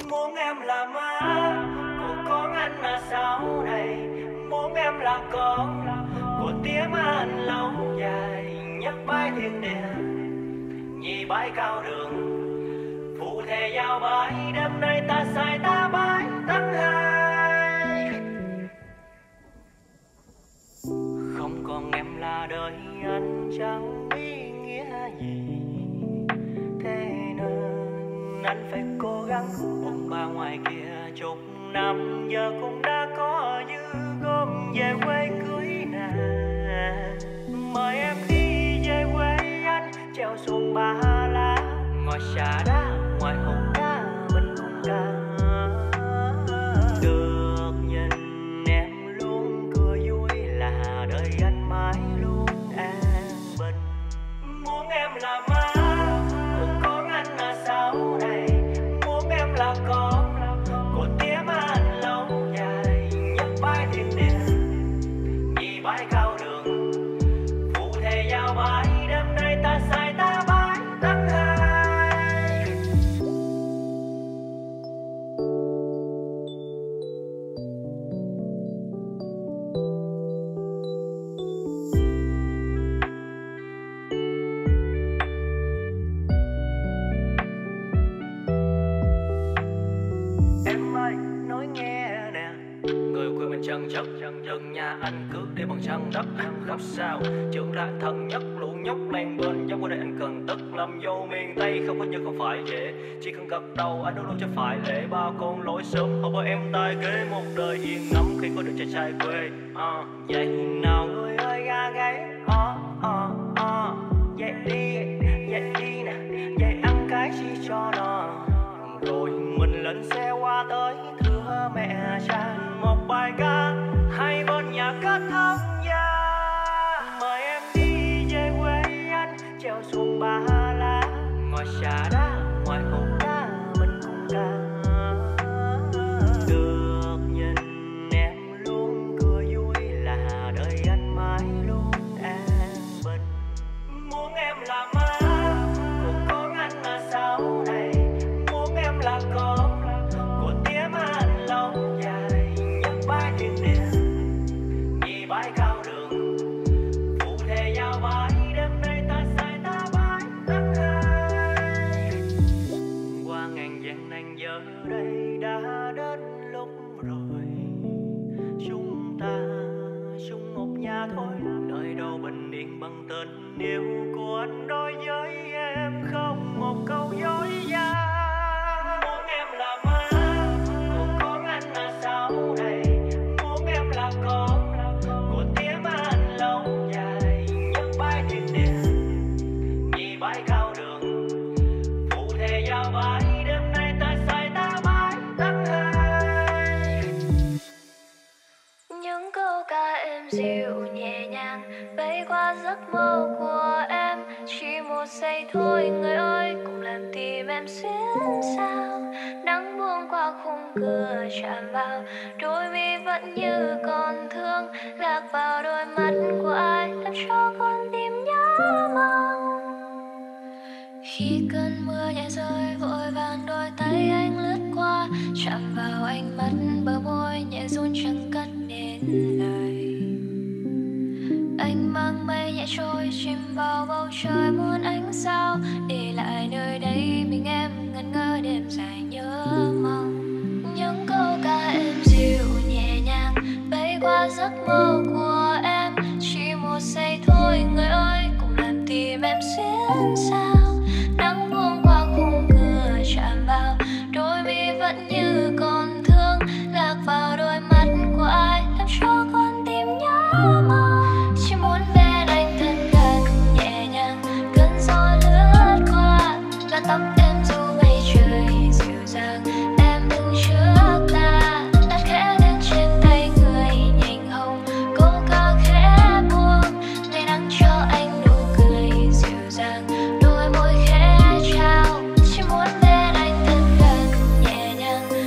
Muốn em là má của con anh là sau này, muốn em là con của tiếng anh lâu dài. Nhắc bãi thiên địa nhị bãi cao đường, phụ thề giao bãi đêm nay ta sai ta bãi tháng hai. Không còn em là đời anh chẳng ý nghĩa gì, thế nên anh phải cố gắng ôm bà ngoài kia chục năm, giờ cũng đã có dư gom về quê cưới nè. Mời em đi về quê anh treo xuồng Ba Lá, ngồi xà đá ngoài hồ cá mình cùng ca. Được nhìn em luôn cười vui là đời anh mãi luôn an bình. Muốn em là má của con anh là sau này, muốn em là con của tiếng anh lâu dài. Nhắc bãi thiên địa nhị bãi cao đường, phụ thề giao bãi đêm nay ta sai ta bãi tháng hai. Em ơi nói nghe nè, người quê mình chân chất gần nhà anh cướp để bằng chân đất. Khóc sao trưởng là thân nhất lũ nhóc len bên giống qua đây anh cần tất lâm vô miền Tây không có như không phải dễ, chỉ cần gật đầu anh luôn luôn cho phải lệ. Ba con lối sớm họ bởi em tai kế một đời yên ngắm khi có được trai trai quê. Vậy nào người ơi ga gáy dậy đi nè, dậy ăn cái chi cho nó, rồi mình lên xe qua tới thưa mẹ cha một bài ca hai bên nhà kết thông gia. Mời em đi về quê anh treo xuồng Ba Lá, ngồi xà đá ngoài hồ cá mình cùng ca. Được nhìn em luôn cười vui là đời anh mãi luôn an bình. Muốn em là má của con anh là sau này, muốn em là con của tiếng anh lâu dài. Nhắc bãi thiên địa nhị bãi cao đường, phụ thề giao bãi đêm nay ta sai ta bãi tháng hai. Qua ngàn vạn nàng giờ đây đã đến lúc rồi, chúng ta chung một nhà thôi, nơi đâu bình yên bằng tình yêu của anh đối với em không một câu dối gian. Muốn em là má của con anh là sau này, muốn em là con của tiếng anh lâu dài. Nhắc bãi thiên địa nhị bãi cao đường, phụ thề giao bãi đêm nay ta sai ta bãi tháng hai. Những câu ca êm dịu nhẹ nhàng bay qua giấc mơ của em, chỉ một giây thôi người ơi cùng làm tim em xuyến sao. Nắng buông qua khung cửa chạm vào đôi mi vẫn như còn thương, lạc vào đôi mắt của ai làm cho con tim nhớ mong. Khi cơn mưa nhẹ rơi vội vàng đôi tay anh lướt qua, chạm vào ánh mắt bờ môi nhẹ run chẳng cất nên lời. Anh mang mây nhẹ trôi chìm vào bầu trời muôn ánh sao, để lại nơi đây mình em ngẩn ngơ đêm dài nhớ mong. Những câu ca êm dịu nhẹ nhàng bay qua giấc mơ của em, chỉ một giây thôi người ơi cùng làm tim em xuyến sao. Nắng buông qua khung cửa chạm vào đôi mi vẫn như còn thương, lạc vào đôi mắt của ai làm cho con tim nhớ mong. Chỉ muốn bên anh thật gần nhẹ nhàng, cơn gió lướt qua làn tóc em dù mây trời dịu dàng. Em đứng trước ta đặt khẽ lên trên tay người nhành hồng, câu ca khẽ buông ngày nắng cho anh nụ cười dịu dàng, đôi môi khẽ trao. Chỉ muốn bên anh thật gần nhẹ nhàng,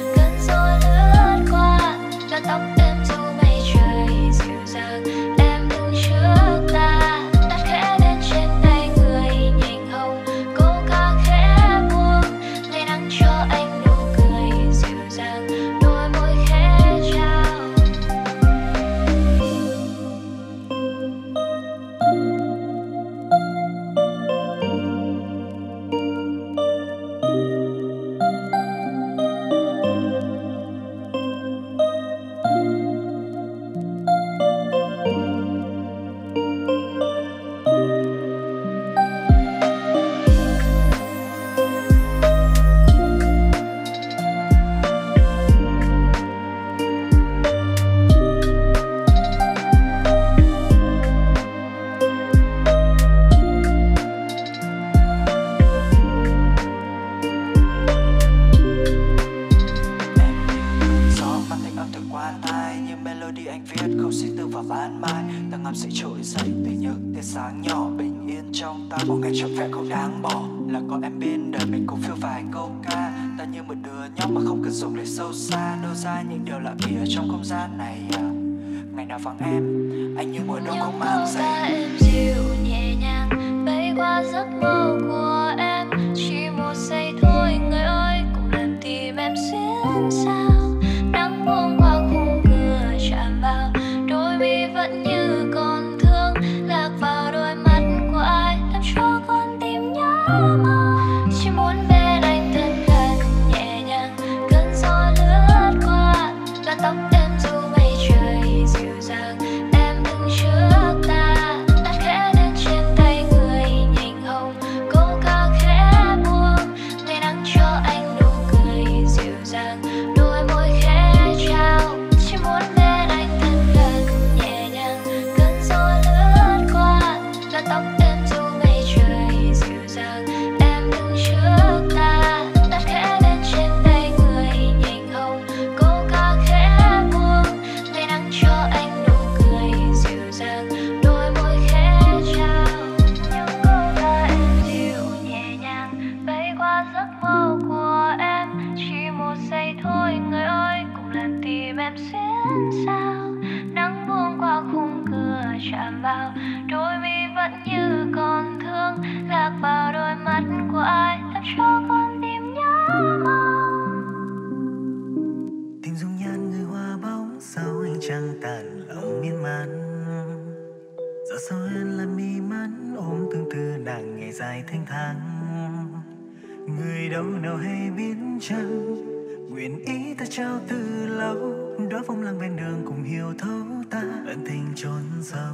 làm sẽ trỗi dậy từ những tia sáng nhỏ bình yên trong ta. Một ngày trọn vẹn không đáng bỏ là có em bên đời mình cùng phiêu vài câu ca. Ta như một đứa nhóc mà không cần dùng lời sâu xa, đâu ra những điều lạ kỳ ở trong không gian này à. Ngày nào vắng em, anh như mùa đông không mang giày. Em dịu nhẹ nhàng bay qua giấc mơ của em, chỉ một giây thôi người ơi, cùng làm tim em xuyên sao. Nắng buông qua khung cửa chạm vào đôi mi vẫn như còn thương, lạc vào đôi mắt của ai làm cho con tim nhớ mong. Chỉ muốn bên anh thật gần nhẹ nhàng, cơn gió lướt qua làn tóc em dù mây trời dịu dàng. Em đứng trước ta đặt khẽ lên trên tay người nhành hồng, câu ca khẽ buông ngày nắng cho anh nụ cười dịu dàng, đôi môi khẽ trao. Chỉ muốn bên anh thật gần nhẹ nhàng, cơn gió lướt qua làn tóc em dù mây trời dịu dàng. Em đứng trước ta đặt khẽ lên trên tay người nhành hồng, câu ca khẽ buông ngày nắng cho anh nụ cười dịu dàng, đôi môi khẽ trao. Những câu ca em dịu nhẹ nhàng bay qua giấc mơ của em, chỉ một giây thôi người ơi, cùng làm tim em xuyên sao. Nắng buông qua khung cửa chạm vào đôi mi vẫn như còn thương, lạc vào đôi mắt của ai làm cho con tim nhớ mong. Tìm dung nhan người hoa bóng sau ánh trăng tàn lòng miên man. Giờ sao em là mi mắn ôm tương tư nàng ngày dài thanh thang. Người đâu nào hay biết chăng, nguyện ý ta trao từ lâu, đó phong lang bên đường cùng hiểu thấu ta ân tình chôn sâu.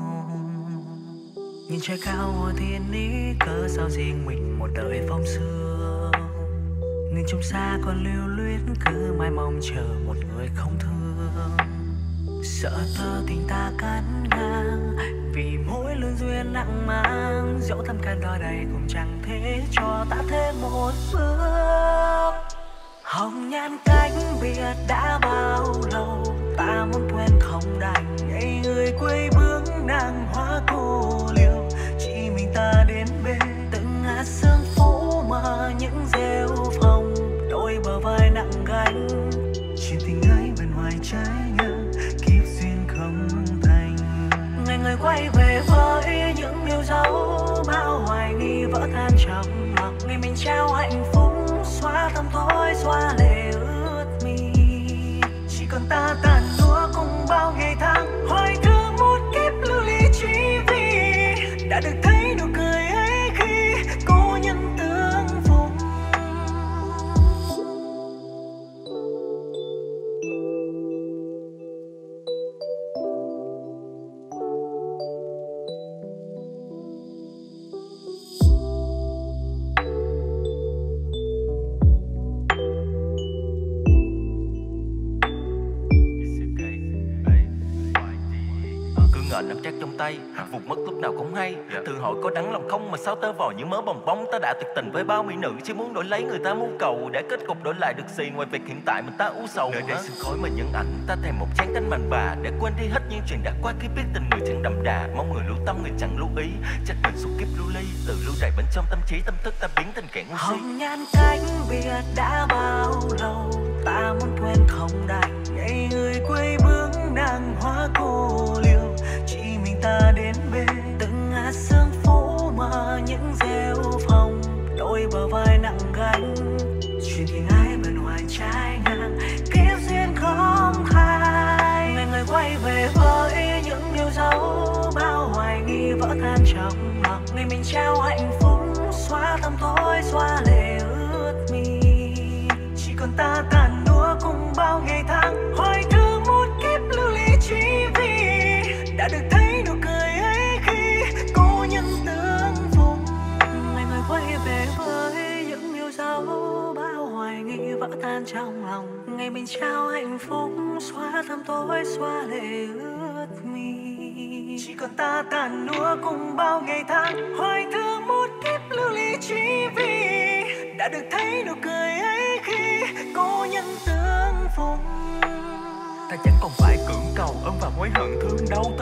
Nhìn trời cao hồ thiên ý, cớ sao riêng mình một đời phong sương. Nên trong xa còn lưu luyến cứ mãi mong chờ một người không thương. Sợ thơ tình ta cắt ngang vì mỗi lương duyên nặng mang, dẫu thăm can đo đầy cũng chẳng thể cho ta thêm một bước. Hồng nhan cánh biệt đã bao lâu, ta muốn quên không đành ngày người quê bước nàng hóa cô liêu. Chỉ mình ta đến bên từng ngã sương phố mà những rêu phong, đôi bờ vai nặng gánh. Chuyện tình ai bên ngoài trái ngang, kiếp duyên không thành. Ngày người quay về với những yêu dấu, bao hoài nghi vỡ tan trong lòng. Ngày mình trao hạnh phúc xóa thăm tối xóa lệ ướt mi. Chỉ còn ta tàn lúa cùng bao ngày tháng, hoài thương một kiếp lưu ly chỉ vì đã được thấy nụ cười ấy khi cô nhân tương phùng. Nắm chắc trong tay, vụt mất lúc nào cũng hay. Tự hỏi có đắng lòng không mà sao tơ vò như mớ bồng bóng. Ta đã tuyệt tình với bao mỹ nữ, chỉ muốn đổi lấy người ta mưu cầu. Để kết cục đổi lại được gì ngoài việc hiện tại mình ta u sầu. Nơi đây sương khói mà những ảnh, ta thèm một chén canh mặn bà. Để quên đi hết những chuyện đã qua, khi biết tình người chẳng đậm đà. Mong người lưu tâm người chẳng lưu ý, trách mình suốt kiếp lưu ly. Tự lưu đày bên trong tâm trí tâm thức ta biến thành kẻ ngu si. Hồng nhan cánh biệt đã bao lâu, ta muốn quên không đành ngày người quê bước nàng hóa cô liêu. Chỉ mình ta đến bên từng ngã sương phố mà những rêu phong, đôi bờ vai nặng gánh. Chuyện tình ai bên ngoài trái ngang, kiếp duyên không khai. Ngày người quay về với những yêu dấu, bao hoài nghi vỡ tan trong lòng. Ngày mình trao hạnh phúc xóa thăm tối xóa lệ ướt mi. Chỉ còn ta tàn đũa cùng bao ngày tháng, hoài thương một kiếp lưu ly chỉ vì đã được thấy nụ cười ấy khi cô nhân tương phùng. Ngày người quay về với những yêu dấu, bao hoài nghi vỡ tan trong lòng. Ngày mình trao hạnh phúc xóa thăm tối xóa lệ ướt mi. Chỉ còn ta tàn núa cùng bao ngày tháng, hoài thương một kiếp lưu ly chỉ vì đã được thấy nụ cười ấy khi cô nhân tương phùng. Ta chẳng còn phải cưỡng cầu ôm và mối hận thương đâu, tân bức phu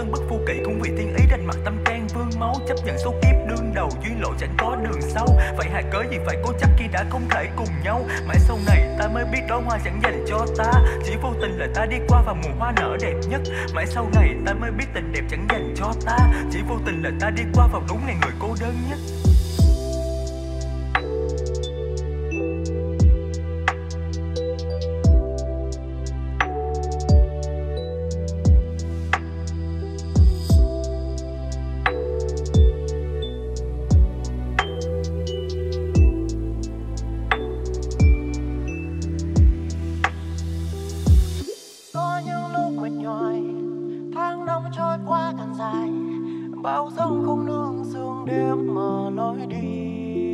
kỵ cũng vì thiên ý đành mặt tâm can vương máu, chấp nhận số kiếp đương đầu duyên lộ chẳng có đường sau. Vậy hài cớ gì phải cố chấp khi đã không thể cùng nhau. Mãi sau này ta mới biết đóa hoa chẳng dành cho ta, chỉ vô tình là ta đi qua vào mùa hoa nở đẹp nhất. Mãi sau này ta mới biết tình đẹp chẳng dành cho ta, chỉ vô tình là ta đi qua vào đúng ngày người cô đơn nhất. Bao giông không nương sương đêm mà lối đi,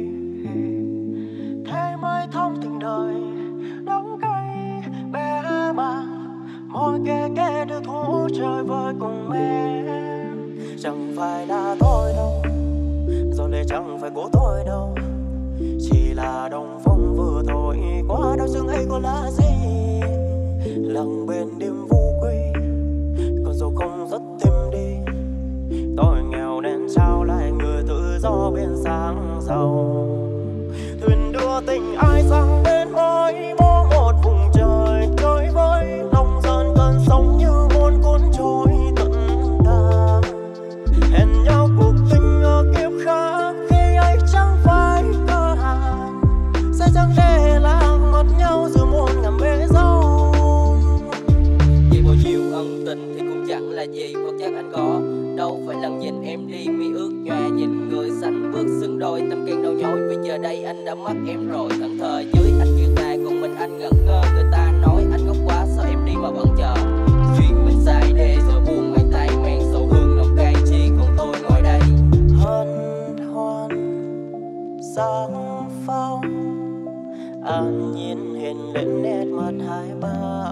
thế mới thông tình đời đắng cay bé bàng. Môi kề đưa thú chơi với cùng em, chẳng phải là tôi đâu, rồi đây chẳng phải của tôi đâu, chỉ là đông phong vừa thổi qua đau xương ấy có là gì. Lặng bên đêm vu quy, còn dẫu không rất thêm đi. Tôi nghèo nên trao lại người tự do bên sáng giàu. Thuyền đưa tình ai sang bên ôi bó một vùng trời chơi với lòng dần cơn sóng như muốn cuốn trôi tận ta. Hẹn nhau cuộc tình ở kiếp khác khi ấy chẳng phải cơ hàng, sẽ chẳng để làm mất nhau giữa muôn ngàn bể dâu. Vì bao nhiêu ân tình thì cũng chẳng là gì, hoặc chắc anh có đâu phải lần nhìn em đi mi ước nhòa, nhìn người xanh bước xứng đôi tâm can đau nhói. Bây giờ đây anh đã mất em rồi, thẫn thờ dưới anh như ta, còn mình anh ngẩn ngơ. Người ta nói anh ngốc quá sao em đi mà vẫn chờ, chuyện mình sai để giờ buồn ngay tay men sầu hương nồng cay, chỉ còn tôi ngồi đây hân hoan sáng phong. An nhiên hiện lên nét mặt hai ba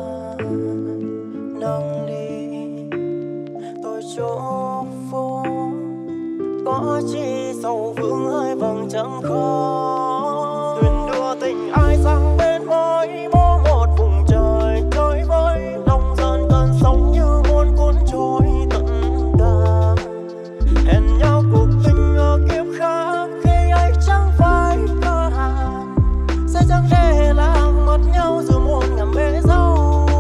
nâng ly tôi chúc phúc, có chi sầu vương hơi vầng trăng khó. Thuyền đưa tình ai sang bên ôi bó một vùng trời chơi với lòng dần cơn sóng như muốn cuốn trôi tận ta. Hẹn nhau cuộc tình ở kiếp khác khi ấy chẳng phải cơ hàng, sẽ chẳng để làm mất nhau giữa muôn ngàn bể dâu.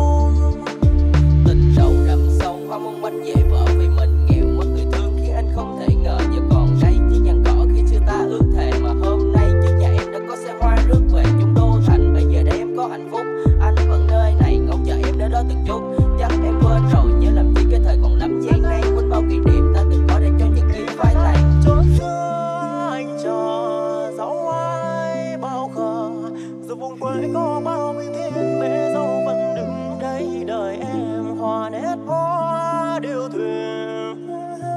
tình đầu đậm sâu hoa mong manh dễ vỡ vì mình nghèo mất người thương khi anh không thể ngờ giờ còn đây chỉ nhằn cỏ khi chưa ta ước thề. Mà hôm nay trước nhà em đã có xe hoa rước về chung đô thành, bây giờ đây em có hạnh phúc anh vẫn nơi này ngóng chờ em đến đó từng chút. Chắc em quên rồi nhớ làm chi cái thời còn lắm gian nan, quên bao kỷ niệm ta từng có để cho những ký phai tàn. Chốn xưa anh chờ dấu ai bao khờ, giờ vùng quê có bao bình thiên bể dâu vẫn đứng đây đợi em. Hoa nét hoa điêu thuyền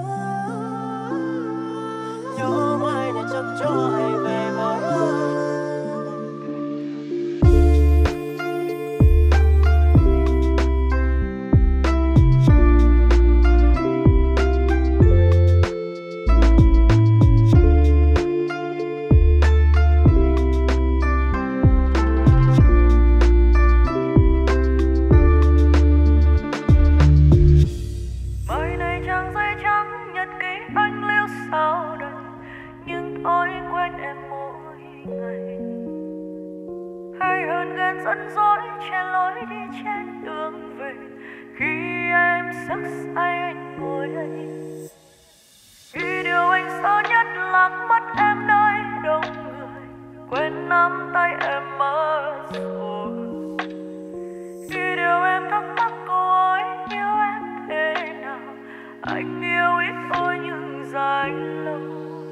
nhớ mai này chắc cho hay về với anh. Mai này trang giấy trắng nhật ký anh lưu sau đời, nhưng tôi quên em mỗi ngày. Hay hơn ghen dẫn dỗi che lối đi trên đường về, khi em sắc say anh ngồi đây. Vì điều anh sợ nhất là mất em nơi đông người, quên nắm tay em mất rồi. Vì điều em thắc mắc cô ấy yêu em thế nào, anh yêu ít thôi nhưng dài lâu.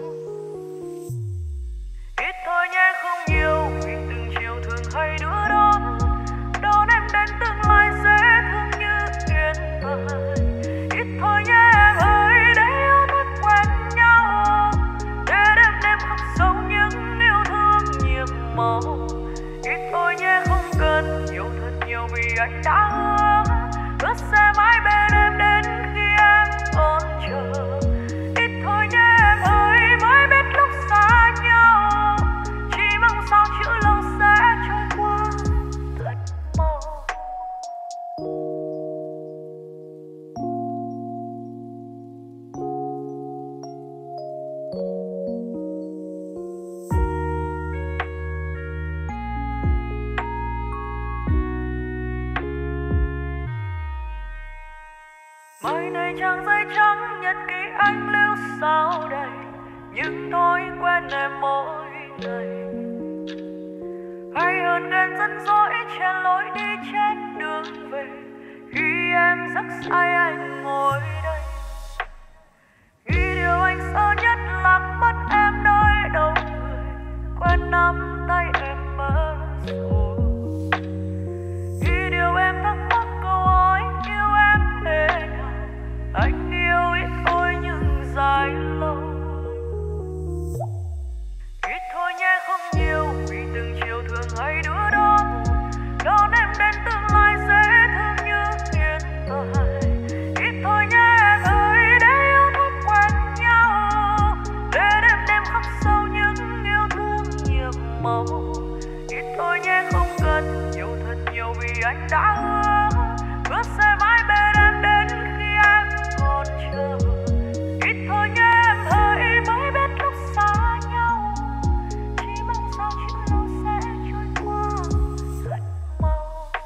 Ít thôi nhé không nhiều, vì từng chiều thường hay đưa đón em đến tương lai dễ thương như yên bài. Ít thôi nhé em ơi, để yêu thật quen nhau, để đêm đêm khắc sâu những yêu thương nhiệm màu. Ít thôi nhé không cần nhiều thật nhiều, vì anh đã hứa sẽ mãi bên em đến khi em còn chờ. Ít thôi nhé em ơi, mới biết lúc xa nhau, chỉ mong sao chữ lâu sẽ trôi qua thật mau. Mai này trang giấy trắng nhật ký anh lưu sao đầy những thói quen em mỗi ngày. Hay hơn ghen dẫn dỗi chen lối đi trên đường về khi em rất say anh ngồi đây. Nghĩ điều anh sợ nhất là mất em nơi đông người, quen nắm tay em mất rồi. Nghĩ điều em thắc mắc câu hỏi yêu em thế nào, anh yêu ít thôi nhưng dài lâu. Ít thôi nhé không nhiều vì từng chiều thường hay đứa đó đón em đến tương lai dễ thương như hiện tại. Ít thôi nhé em ơi để yêu thôi quen nhau, để đêm đêm khắc sâu những yêu thương nhiệm màu. Ít thôi nhé không cần nhiều thật nhiều vì anh đã hứa sẽ mãi bên em đến khi em còn chờ. Ít thôi nhé em ơi mới biết lúc xa nhau, chỉ mong sao chuyện lâu sẽ trôi qua thật mau.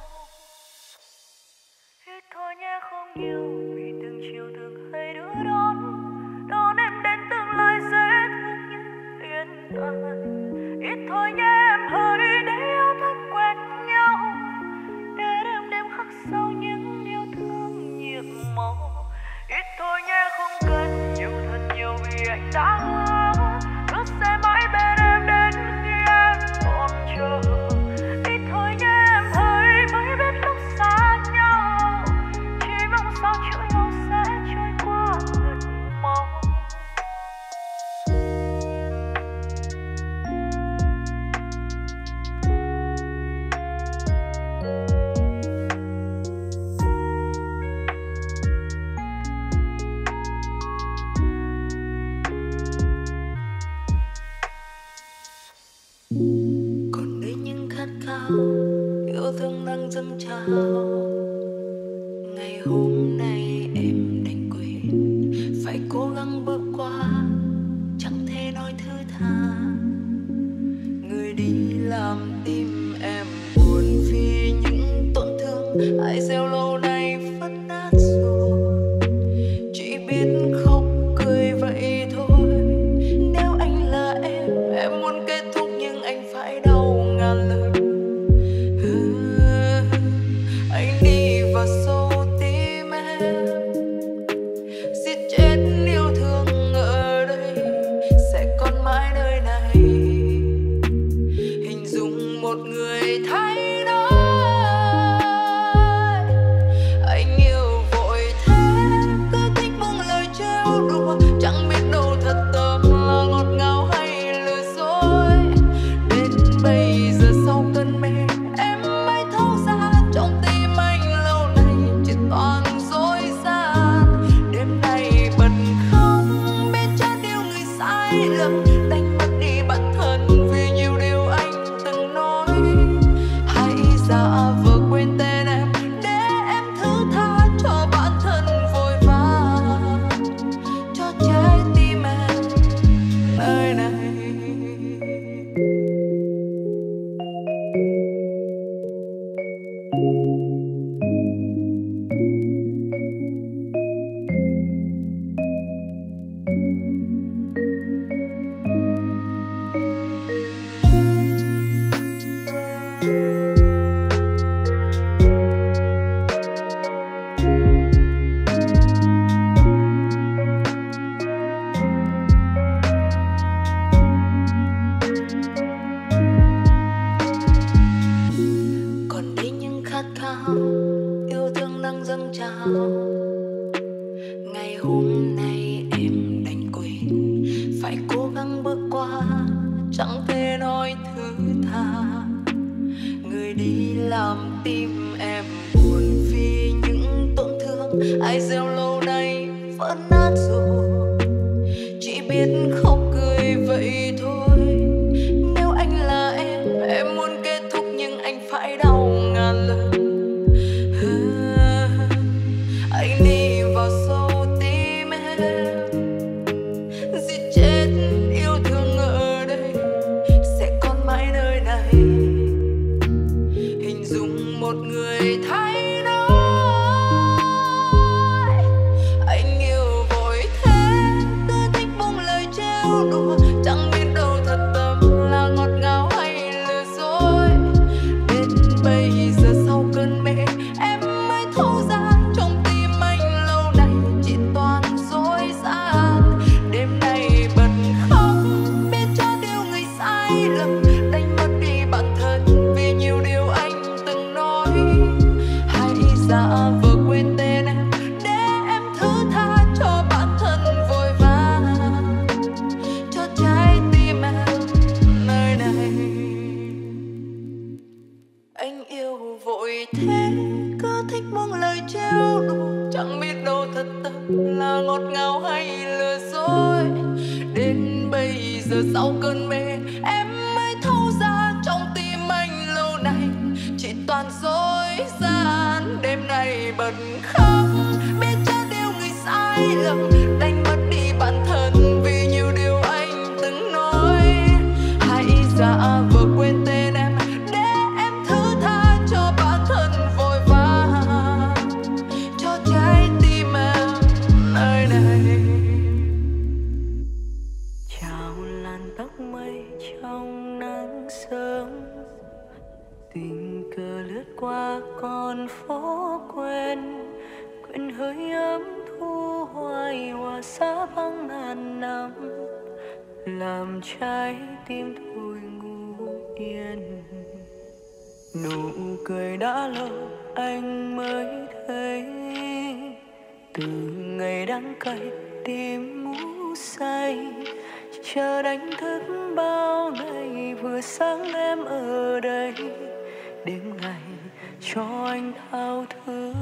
Ít thôi nhé không nhiều vì từng chiều từng hay đứa đón em đến tương lai dễ thương như hiện tại. Ít thôi nhé em ơi để yêu thật quen nhau, để đêm đêm khắc sâu những yêu thương nhiệm màu. Ít thôi nhé không cần nhiều thật nhiều vì anh đã hứa sẽ mãi bên em đến khi em còn chờ. Ít thôi nhé em ơi mới biết lúc xa nhau, chỉ mong sao chuyện lâu sẽ trôi qua thật mau. Còn đây những khát khao yêu thương đang dâng trào. Ngày hôm nay em đành quên, phải cố gắng bước qua, chẳng thể nói thứ tha. Người đi làm tim em buồn vì những tổn thương ai gieo lâu nay vẫn nát rồi. Chỉ biết khóc cười vậy thôi. Nếu anh là em muốn kết thúc nhưng anh phải đau ngàn lần. Anh đi vào sâu tim em, giết chết yêu thương ở đây sẽ còn mãi nơi này. Hình dung một người thay đổi, anh yêu vội thế cứ thích buông lời trêu đùa, chẳng biết đâu thật tâm là ngọt ngào hay lừa dối. Đến bây giờ sau cơn mê em mới thấu ra trong tim anh lâu nay chỉ toàn dối gian. Đêm nay bật khóc biết chết yêu người sai lầm, đánh mất đi bản thân vì nhiều điều anh từng nói. Hãy giả vờ quên tên em để em thứ tha cho bản thân vội vã, cho trái tim em nơi này. Còn đây những khát khao yêu thương đang dâng trào. Ngày hôm nay em đành quên, phải cố gắng bước qua, chẳng thể nói thứ tha. Người đi làm tim em buồn vì những tổn thương ai gieo lâu nay vẫn nát rồi. Chỉ biết khóc cười vậy thôi. Nếu anh là em muốn kết thúc nhưng anh phải đau ngàn lần. Anh đi vào sâu tim em, giết chết yêu thương ở đây sẽ còn mãi nơi này. Hình dung một người thay đổi, anh yêu vội thế, cứ thích buông lời trêu đùa, chẳng biết đâu thật tâm là ngọt ngào hay lừa dối. Đến bây giờ sau cơn mê em mới thấu ra trong tim anh lâu nay chỉ toàn dối gian. Đêm nay bật khóc biết cho điều người sai lầm, đánh mất đi bản thân vì nhiều điều anh từng nói. Hãy giả vờ quên tên em để em thứ tha cho bản thân vội vã, cho trái tim em nơi này. Chào làn tóc mây trong nắng sớm, tình cờ lướt qua con phố quen, quên hơi ấm thu hoài hòa xa băng ngàn năm, làm trái tim thôi ngủ yên. Nụ cười đã lâu anh mới thấy, từ ngày đắng cay tim ngủ say, chờ đánh thức bao ngày vừa sáng em ở đây, đêm ngày cho anh thao thức.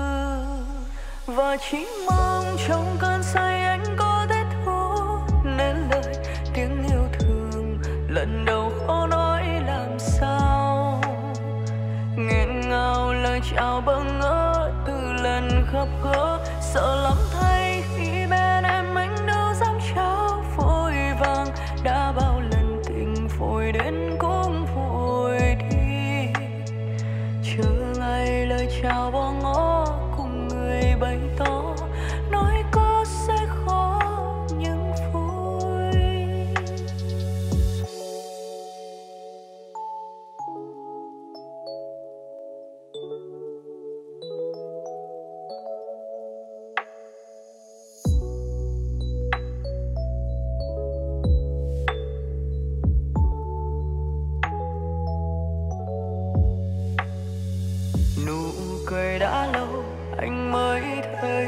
Và chỉ mong trong cơn say anh có thể thốt nên lời tiếng yêu thương lần đầu khó nói làm sao. Nghẹn ngào lời chào bỡ ngỡ từ lần gặp gỡ, sợ lắm thay khi bên em anh đâu dám trao vội vàng. Đã bao lần tình vội đến cũng vội đi, chờ ngày lời chào bỏ ngỏ cùng người bày tỏ, nói có sẽ khó nhưng vui. Nụ cười đã lâu anh mới thấy,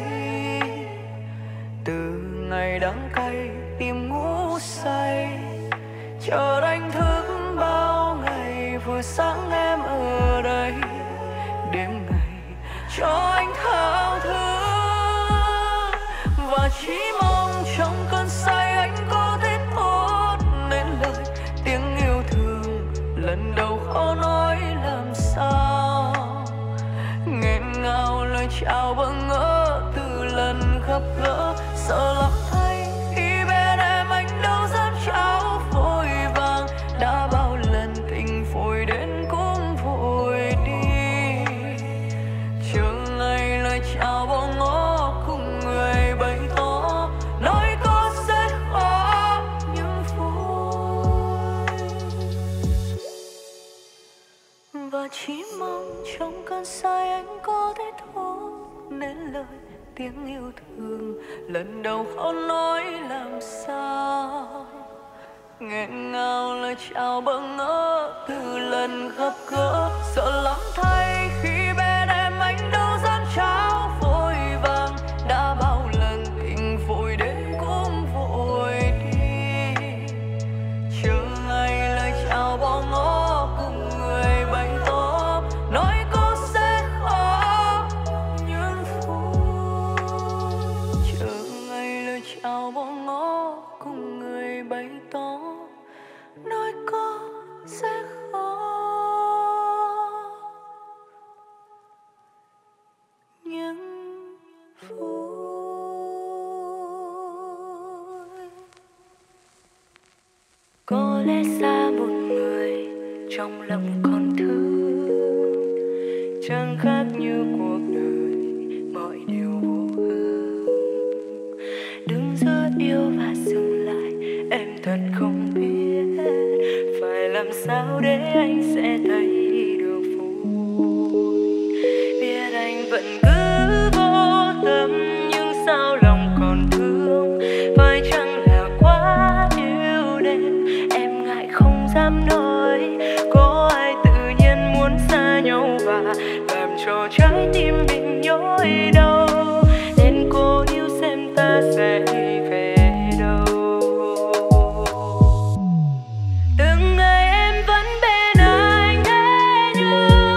từ ngày đắng cay tim ngủ say, chờ đánh thức bao ngày vừa sáng em ở đây, đêm ngày cho anh thao thức. Và chỉ mong trong cơn say anh có thể thốt nên lời tiếng yêu thương lần đầu khó nói làm sao. Nghẹn ngào lời chào bỡ ngỡ từ lần gặp gỡ, sợ lắm thay khi bên em anh đâu dám trao vội vàng. Đã bao lần tình vội đến cũng vội đi, chờ ngày lời chào bỏ ngỏ cùng người bày tỏ, nói có sẽ khó nhưng vui. Và chỉ mong trong cơn say anh có thể thốt nên lời tiếng yêu thương lần đầu khó nói làm sao. Nghẹn ngào lời chào bỡ ngỡ từ lần gặp gỡ, sợ lắm thay khi bên em anh đâu dám trao vội vàng. Đã bao lần tình vội đến cũng vội đi, chờ ngày lời chào bỏ ngỏ cùng người bày tỏ, nói có sẽ khó nhưng vui. Chờ ngày lời chào bỏ ngỏ cùng người bày tỏ, nói có sẽ khó nhưng vui. Có lẽ xa một người trong lòng còn thương, chẳng khác như cuộc đời mọi điều vô hương. Đứng giữa yêu và dừng lại em thật không biết phải làm sao để anh sẽ thấy được vui. Biết anh vẫn cứ vô tâm nhưng sao lòng còn thương, phải chăng là quá yêu nên em ngại không dám nói. Có ai tự nhiên muốn xa nhau và làm cho trái tim mình nhói đau, nên cố yêu xem ta sẽ về đâu. Từng ngày em vẫn bên anh thế nhưng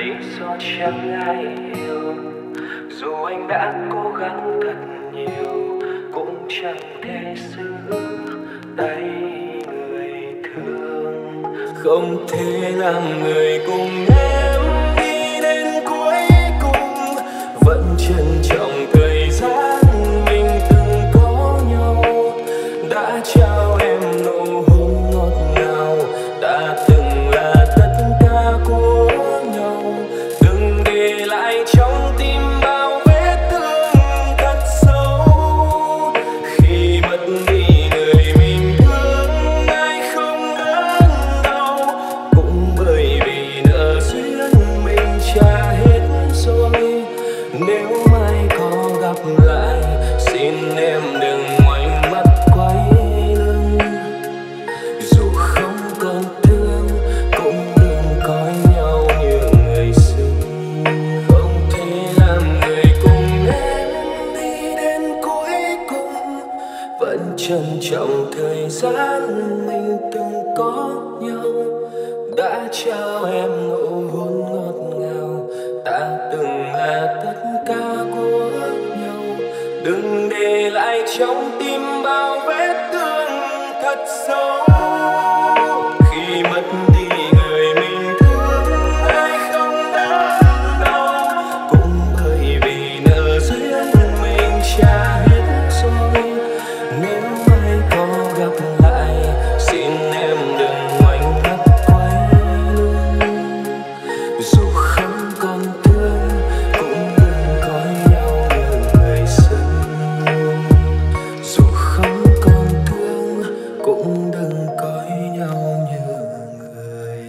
lý do chẳng ai hiểu. Dù anh đã cố gắng thật nhiều cũng chẳng thể giữ tay người thương. Không thể làm người cùng em đi đến cuối cùng, vẫn trân trọng thời gian mình từng có nhau. Đã trao em nụ hôn ngọt ngào, đã từng là tất cả của nhau. Đừng để lại trong tim bao vết thương thật sâu. Khi mất đi người mình thương, ai không đớn đau, cũng bởi vì nợ duyên mình trả hết rồi. Nếu mai có gặp lại, xin em đừng ngoảnh mắt quay lưng. Dù không còn thương, cũng đừng coi nhau như người xưa. Không thể làm người cùng em đi đến cuối cùng, vẫn trân trọng thời gian mình từng có nhau. Đã trao em nụ hôn ngọt ngào, ta từng là tất cả của nhau. Đừng để lại trong tim bao vết thương thật sâu. Khi mất đi người mình thương, ai không đớn đau, cũng bởi vì nợ duyên mình trả hết rồi. Nếu mai có gặp lại, xin em đừng ngoảnh mắt quay lưng. Dù không còn thương, cũng đừng coi nhau như người xưa. Dù không còn thương, cũng đừng coi nhau như người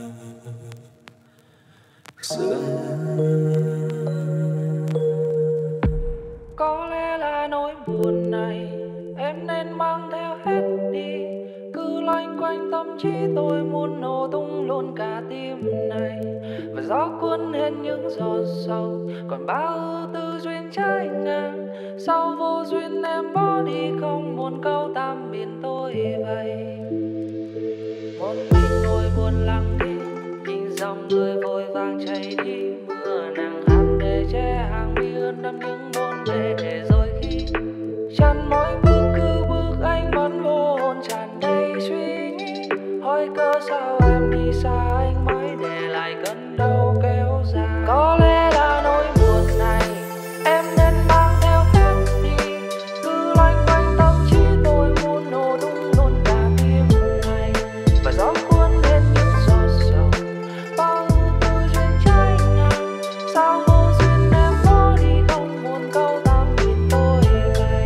xưa. Có lẽ là nỗi buồn này em nên mang theo hết đi, cứ loanh quanh tâm trí tôi muốn nổ tung luôn cả tim này. Và gió cuốn hết những giọt sầu, còn bao ưu tư duyên trái ngang. Sau vô duyên em bỏ đi, không muốn câu tạm biệt tôi vậy. Một mình ngồi buồn lặng đi, nhìn dòng người vội vàng chạy đi. Mưa nắng hạn để che hàng mi ướt đẫm những bồn bề để rồi khi chăn mỗi bước cứ bước anh vẫn vô hồn tràn đầy suy nghĩ. Hỏi cớ sao em đi xa anh mãi để lại cơn đau kéo dài. Có lẽ là nỗi buồn này em nên mang theo hết đi, cứ loanh quanh tâm trí tôi muốn nổ tung luôn cả tim này. Và gió cuốn lên những giọt sầu, bao ưu tư duyên trái ngang. Sao vô duyên em bỏ đi, không muốn câu tạm biệt tôi vậy.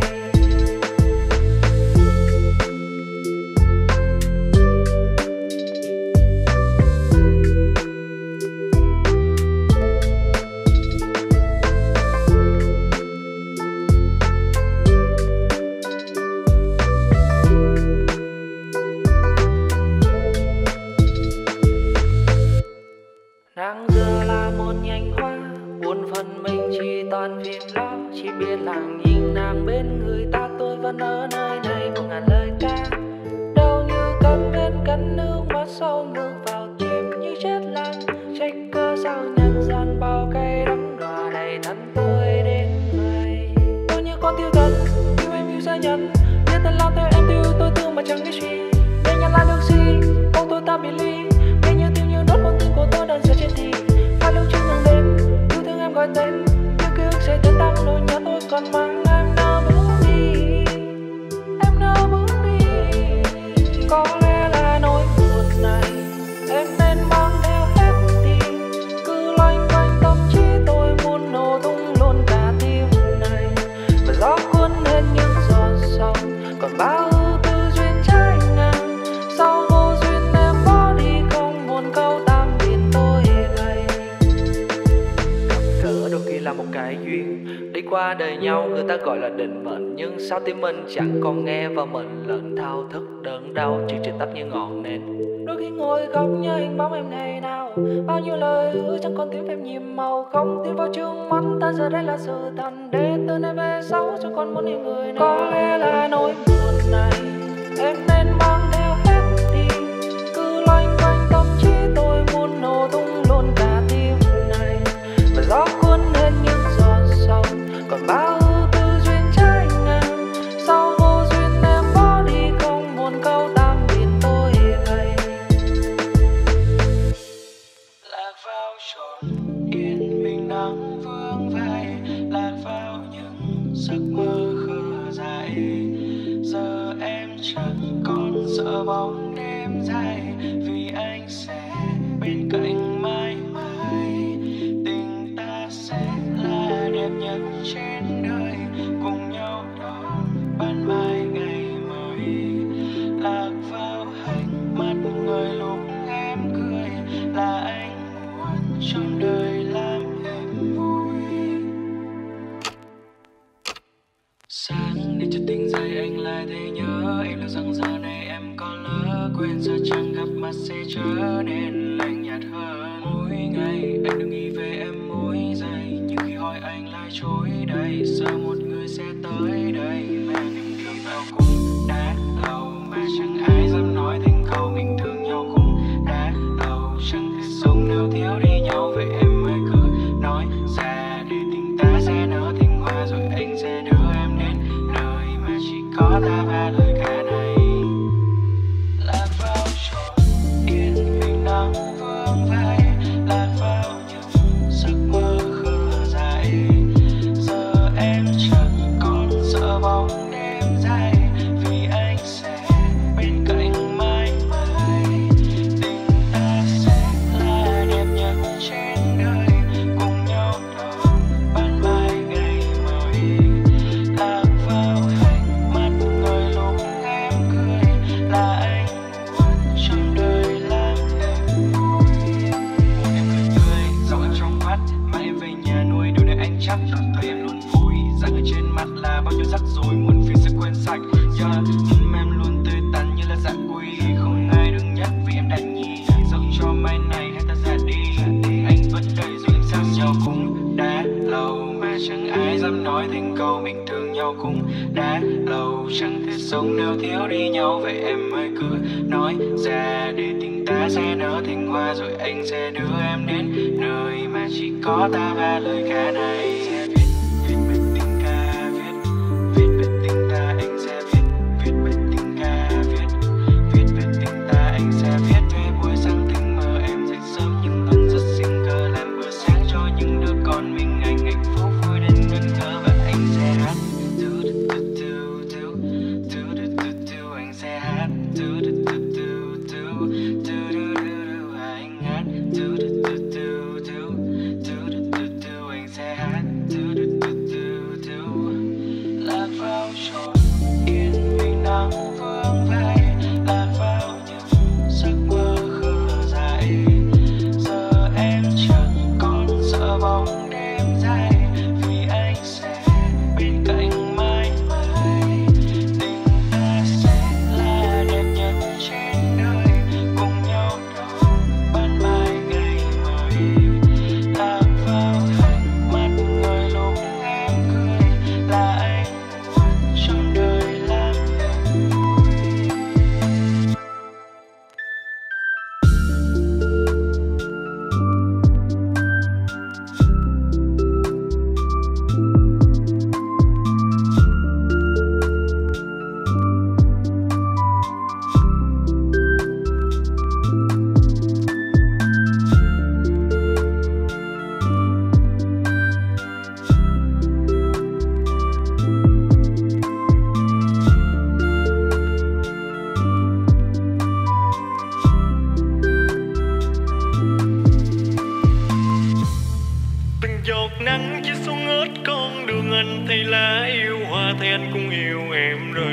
Nắng giờ là một nhành hoa, buồn phần mình chỉ toàn phiền lo. Chỉ biết là nhìn nàng bên người ta, tôi vẫn ở nơi này một ngàn lời ca. Đâu như cơn bên cắn nước mắt sâu ngược vào tim như chết lặng. Trách cớ sao nhân gian bao cay đắng đọa đầy thân tôi đến ngày. Tôi như con tiêu thần, yêu em yêu xa nhân, nhất thân làm theo em tiêu tôi thương mà chẳng biết gì. Để nhận lại được gì, ông tôi ta bị ly. Để như tiêu như nốt con tim của tôi đang rơi trên thì pha lưu trên đường đêm, yêu thương em gọi tên. Những ký ức sẽ tên tăng nỗi nhớ tôi còn mang em nỡ bước đi, em nỡ bước đi. Có lẽ là nỗi buồn này em nên mang theo hết đi, cứ loanh quanh tâm trí tôi muốn nổ tung luôn cả tim này. Và gió cuốn lên những giọt sầu, còn bao ưu tư duyên trái ngang. Sau vô duyên em bỏ đi, không muốn câu tạm biệt tôi vậy. Gặp gỡ đôi khi là một cái duyên, đi qua đời nhau người ta gọi là định mệnh. Nhưng sao tim mình chẳng còn nghe và mình lận thao thức đớn đau, chương trình tắt như ngọn nến. Đôi khi ngồi khóc nhớ hình bóng em ngày nào, bao nhiêu lời hứa chẳng còn tiếng phép nhiệm màu. Không tin vào trước mắt ta, giờ đây là sự thật. Để từ nay về sau chẳng còn muốn yêu người nào. Có lẽ là nỗi buồn này em nên mang theo hết đi, cứ loanh quanh tâm trí tôi muốn nổ tung luôn cả tim này. đây. Anh đừng nghĩ về em mỗi giây, nhưng khi hỏi anh lại chối đây. Sợ một người sẽ tới đây, mà niềm thương vào cũng đã lâu mà chẳng ai dám nói thành câu mình thương nhau cũng đã lâu. Chẳng thể sống nếu thiếu đi nhau, vậy em ơi cứ nói ra để tình ta sẽ nở thành hoa, rồi anh sẽ đưa em đến nơi mà chỉ có ta và lời ca này. Lạc vào chốn yên bình nắng vương vai, lạc vào những giấc mơ khờ dại. Giờ em chẳng còn sợ bóng đêm dài, vì anh sẽ bên cạnh mãi mãi. Tình ta sẽ là đẹp nhất trên đời, cùng nhau đón ban mai ngày mới. Lạc vào ánh mắt người lúc em cười, là anh muốn trong đời làm em vui. Em cười tươi, giọng em trong mắt, mà em về nhà nuôi đôi đời anh chắc. Thời em luôn vui, dáng người trên mặt là bao nhiêu rắc rối, muộn phiền sẽ quên sạch. Em luôn tươi tắn như là dạ quỳ, không ai đứng nhất vì em đã nhì. Dẫu cho mai này hay ta ra đi, anh vẫn đây dù em xa nhau cũng đã lâu, mà chẳng ai dám nói thành câu mình thương nhau cũng đã lâu. Chẳng thể sống nếu thiếu đi nhau, vậy em ơi cứ nói ra để tình ta sẽ nở thành hoa, rồi anh sẽ đưa em đến nơi mà chỉ có ta và lời ca này. Sẽ viết bài tình ca, viết bài tình ta, anh sẽ viết bài tình ca, viết bài tình ta, anh sẽ viết về buổi sáng tình mơ em dậy sớm nhưng vẫn rất sinh cơ, làm bữa sáng cho những đứa con mình anh hạnh phúc vui đến ngân ngơ. Và anh sẽ hát anh sẽ hát anh hát anh sẽ hát. Lạc vào chốn yên bình nắng vương vai, lạc vào những giấc mơ khờ dại. Giờ em chẳng còn sợ bóng đêm dài, vì anh sẽ bên cạnh mãi mãi. Tình ta sẽ là đẹp nhất trên đời, cùng nhau đón ban mai ngày mới. Lạc vào ánh mắt người lúc em cười, là anh muốn trong đời làm em vui. Từng giọt nắng chiếu xuống hết con đường, anh thấy lá yêu hoa thì anh cũng yêu em rồi.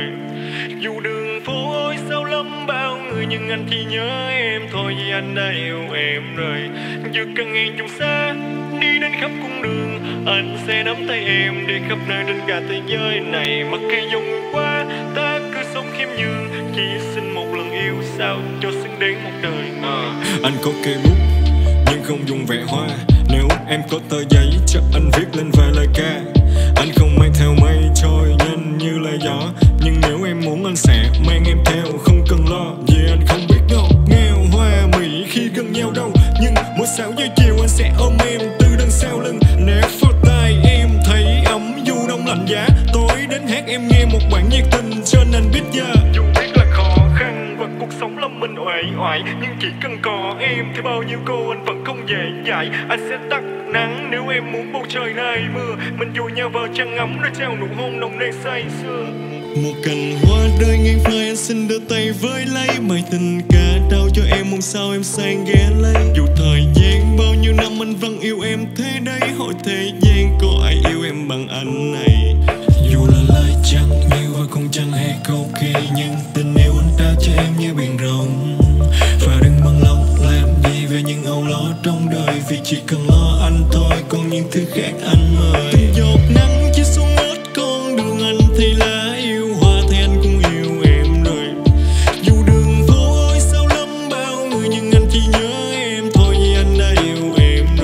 Dù đường phố ôi sao lắm bao người, nhưng anh chỉ nhớ em thôi vì anh đã yêu em rồi. Dù cần ngàn chục xa đi đến khắp cung đường, anh sẽ nắm tay em đi khắp nơi trên cả thế giới này. Mặc kệ dòng qua ta cứ sống khiêm nhường, chỉ xin một lần yêu sao cho xứng đến một đời. Anh có cây bút nhưng không dùng vẽ hoa, nếu em có tờ giấy chắc anh viết lên vài lời ca. Anh không mang theo mây trôi nhanh như lời gió, nhưng nếu em muốn anh sẽ mang em theo không cần lo. Vì anh không biết ngọt ngào hoa mỹ khi gần nhau đâu, nhưng mỗi 6 giờ chiều anh sẽ ôm em từ đằng sau lưng. Nép vào tai em thấy ấm dù đông lạnh giá, tối đến hát em nghe một bản nhiệt tình cho anh biết giờ. Dù biết là khó khăn và cuộc sống lắm mình uể oải, nhưng chỉ cần có em thì bao nhiêu cô anh vẫn không dễ dãi. Anh sẽ tắt nắng nếu em muốn bầu trời này mưa, mình vùi nhau vào trăng ấm rồi trao nụ hôn nồng nàn say sưa. Một cành hoa rơi ngang vai anh xin đưa tay với lấy, mây tình ca trao cho em mong sao em sang ghé lấy. Dù thời gian bao nhiêu năm anh vẫn yêu em thế đấy, hỏi thế gian có ai yêu em bằng anh này. Dù là lời chẳng nhiều và không chẳng hề cầu kỳ, nhưng tình yêu anh trao cho em như biển rộng. Và đừng bằng lòng làm gì về những âu lo trong đời, vì chỉ cần lo anh thôi còn những thứ khác anh mời. Từng giọt nắng chiếu xuống hết con đường anh thì lá yêu hoa thì anh cũng yêu em rồi. Dù đường phố ôi sao lắm bao người, nhưng anh chỉ nhớ em thôi vì anh đã yêu em rồi.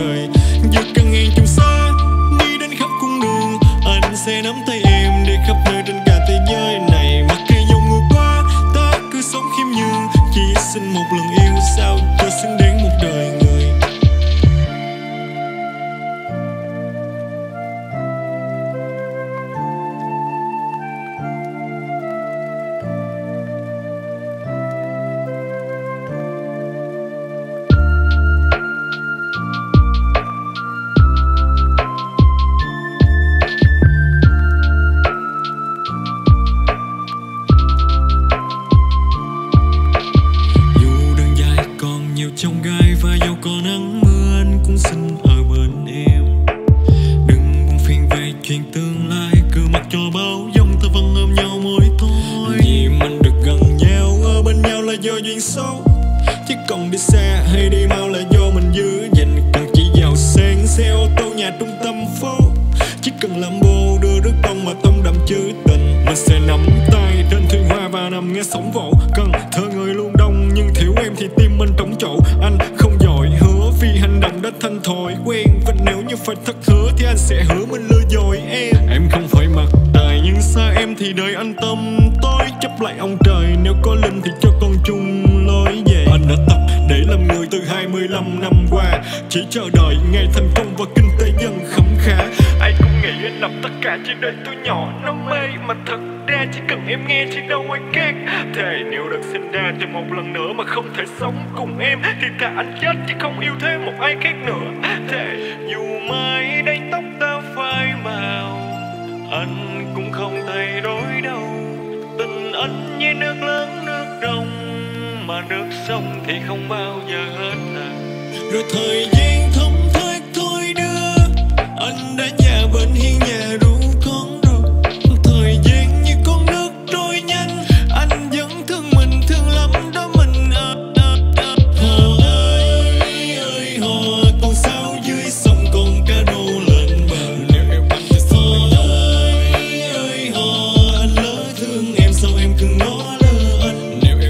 vai và dẫu có nắng mưa anh cũng xin ở bên em. Đừng buồn phiền về chuyện tương lai, cứ mặc cho bão giông ta vẫn ôm nhau mỗi tối. Vì mình được gần nhau, ở bên nhau là do duyên số. Chỉ cần đi xa hay đi mau là do mình giữ gìn. Cần chỉ giàu sang xe ô tô nhà trung tâm phố. Chỉ cần làm bồ đưa đứa con mà tâm đậm chữ tình. Mình sẽ nắm tay trên thuyền hoa và nằm nghe sóng vỗ. Cần thơ người luôn đông nhưng thiếu em thì tim mình trống chỗ. Anh không giỏi hứa vì hành động đã thành thói quen. Và nếu như phải thật hứa thì anh sẽ hứa mình lừa dối em. Em không phải mặc tài nhưng xa em thì đời anh tâm tối. Chấp lại ông trời nếu có linh thì cho con chung lối về. Anh đã tập để làm người từ 25 năm qua, chỉ chờ đợi ngày thành công và kinh tế dần khấm khá. Ai cũng nghĩ anh làm tất cả chỉ để tôi nhỏ nó mê, mà thật ra chỉ cần em nghe chứ đâu ai khác. Thề nếu được sinh ra thì một lần nữa mà không thể sống cùng em thì thà anh chết chứ không yêu thêm một ai khác nữa. Thề dù mai đây tóc ta phai màu, anh cũng không thay đổi đâu. Tình anh như nước lớn nước trong, mà nước sông thì không bao giờ hết à. Rồi thời gian thấm thoát thôi đưa, anh đã già bên hiên nhà ru con rồi. Thời gian như con nước trôi nhanh, anh vẫn thương mình thương lắm đó mình Hò ơi ơi hò, con sao dưới sông con cá rô lên bờ. Hò ơi hò, anh lỡ thương em sao em cứ ngó lơ anh.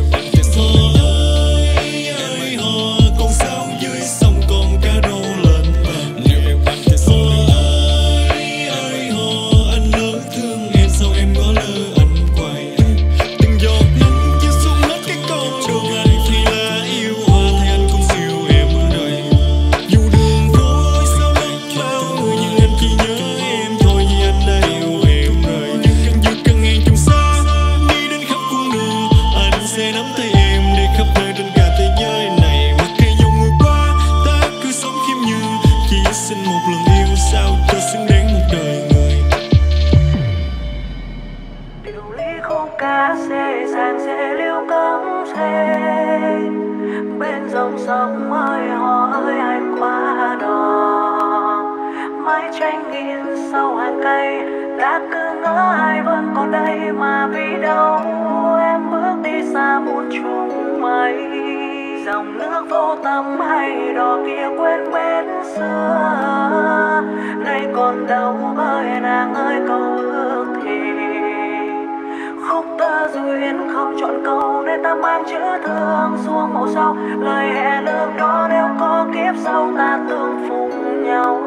sông ơi hỏi anh qua đò mái tranh nghiêng sau hàng cây đã cứ ngỡ ai vẫn còn đây mà vì đâu em bước đi xa một chung mây dòng nước vô tâm hay đò kia quên bên xưa nay còn đâu bởi nàng ơi câu ước thì khúc tơ duyên không chọn câu nên ta mang chữ thương xuống màu sau lời hẹn ước đó nếu có kiếp sau ta tương phùng nhau.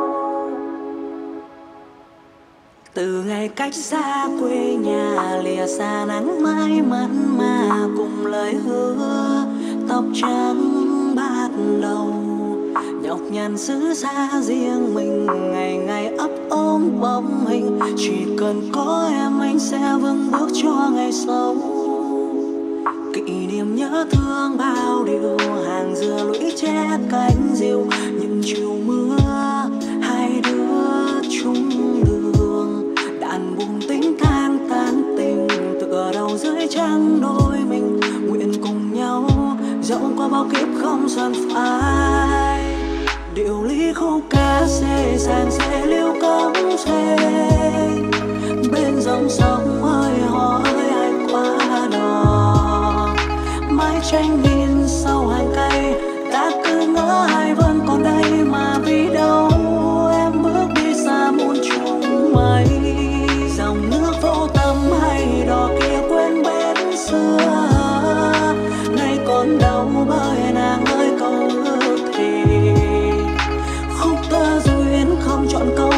Từ ngày cách xa quê nhà lìa xa nắng mãi mặn mà cùng lời hứa tóc trắng bát đầu nhọc nhằn xứ xa riêng mình ngày ngày ấp ôm bóng hình chỉ cần có em anh sẽ vững bước cho ngày sau kỷ niệm nhớ thương bao điều hàng dừa lũy che cánh diều những chiều mưa hai đứa chung đường đàn buồn tính than tan tình tựa đầu dưới trăng đôi mình nguyện cùng nhau dẫu qua bao kiếp không dần phai điệu lý khúc ca xê sàn xê liêu cống xê bên dòng sông ơi hỏi anh qua đò mái tranh nhìn sau hàng cây đã cứ ngỡ ai vẫn còn đây mà vì đâu em bước đi xa muôn trùng mây dòng nước vô tâm hay đò kia quên bên xưa nay còn đâu bởi nàng ơi câu ước thì khúc tơ duyên không chọn câu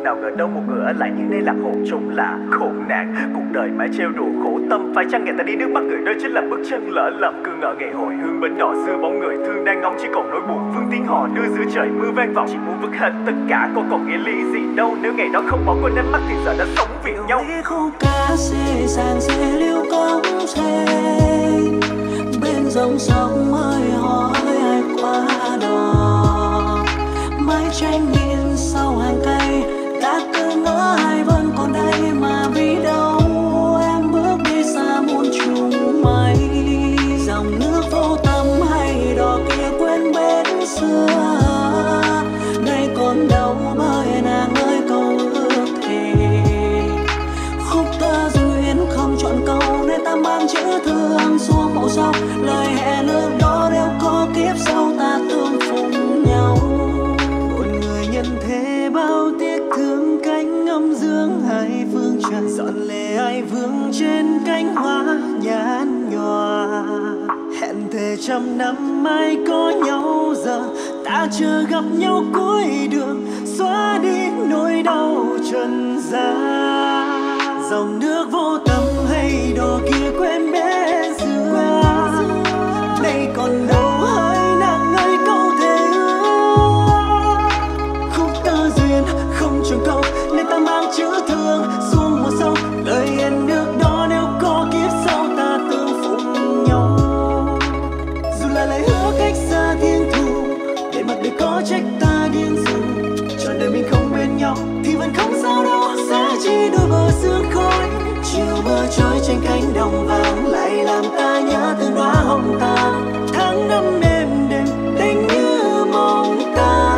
nào ngờ đâu một người ở lại nhưng đây là hồn trốn lạ khốn nạn. Cuộc đời mãi trêu đùa khổ tâm, phải chăng ngày ta đi nước mắt người đó chính là bước chân lỡ lầm. Cứ ngỡ ngày hồi hương bên đỏ xưa bóng người thương đang ngóng chỉ còn nỗi buồn vương tiếng hò đưa giữa trời mưa vang vọng. Chỉ muốn vứt hết tất cả có còn nghĩa lý gì đâu, nếu ngày đó không bỏ qua nước mắt thì giờ đã sống vì nhau. Khúc ca dễ dàng dễ lưu cống xe bên dòng sông ơi hỏi ai qua đò, mái tranh nghiêng sau hàng cây đã cứ ngỡ ai vẫn còn đây mà vì đâu em bước đi xa muôn trùng mây. Dòng nước vô tâm hay đò kia quên bến xưa, nay còn đâu bởi nàng ơi câu ước thề. Khúc tơ duyên không chọn câu nên ta mang chữ thương xuống màu sông, lời hẹn ước đó nếu có kiếp sau ta tương phùng nhau. Một người nhân thế bao tiếc thương cánh âm dương hai phương trời, dọn lệ ai vương trên cánh hoa nhàn nhòa. Hẹn thề trăm năm mai có nhau, giờ ta chưa gặp nhau cuối đường, xóa đi nỗi đau trần gian. Dòng nước vô tâm hay đò kia quên bên xưa, đây còn đâu hỡi nàng ơi câu thề ước. Khúc tơ duyên không trường câu nên ta mang chữ thương xuống một sông, lời hẹn nước đó nếu có kiếp sau ta tương phụng nhau. Dù là lời hứa cách xa thiên thu, để mặt đời có trách ta điên rồ, cho đời mình không bên nhau thì vẫn không sao đâu, sẽ chỉ đôi bờ sương khói. Chiều mưa trôi trên cánh đồng vàng lại làm ta nhớ từng đóa hồng tàn. Tháng năm đêm đêm tình như mong ta.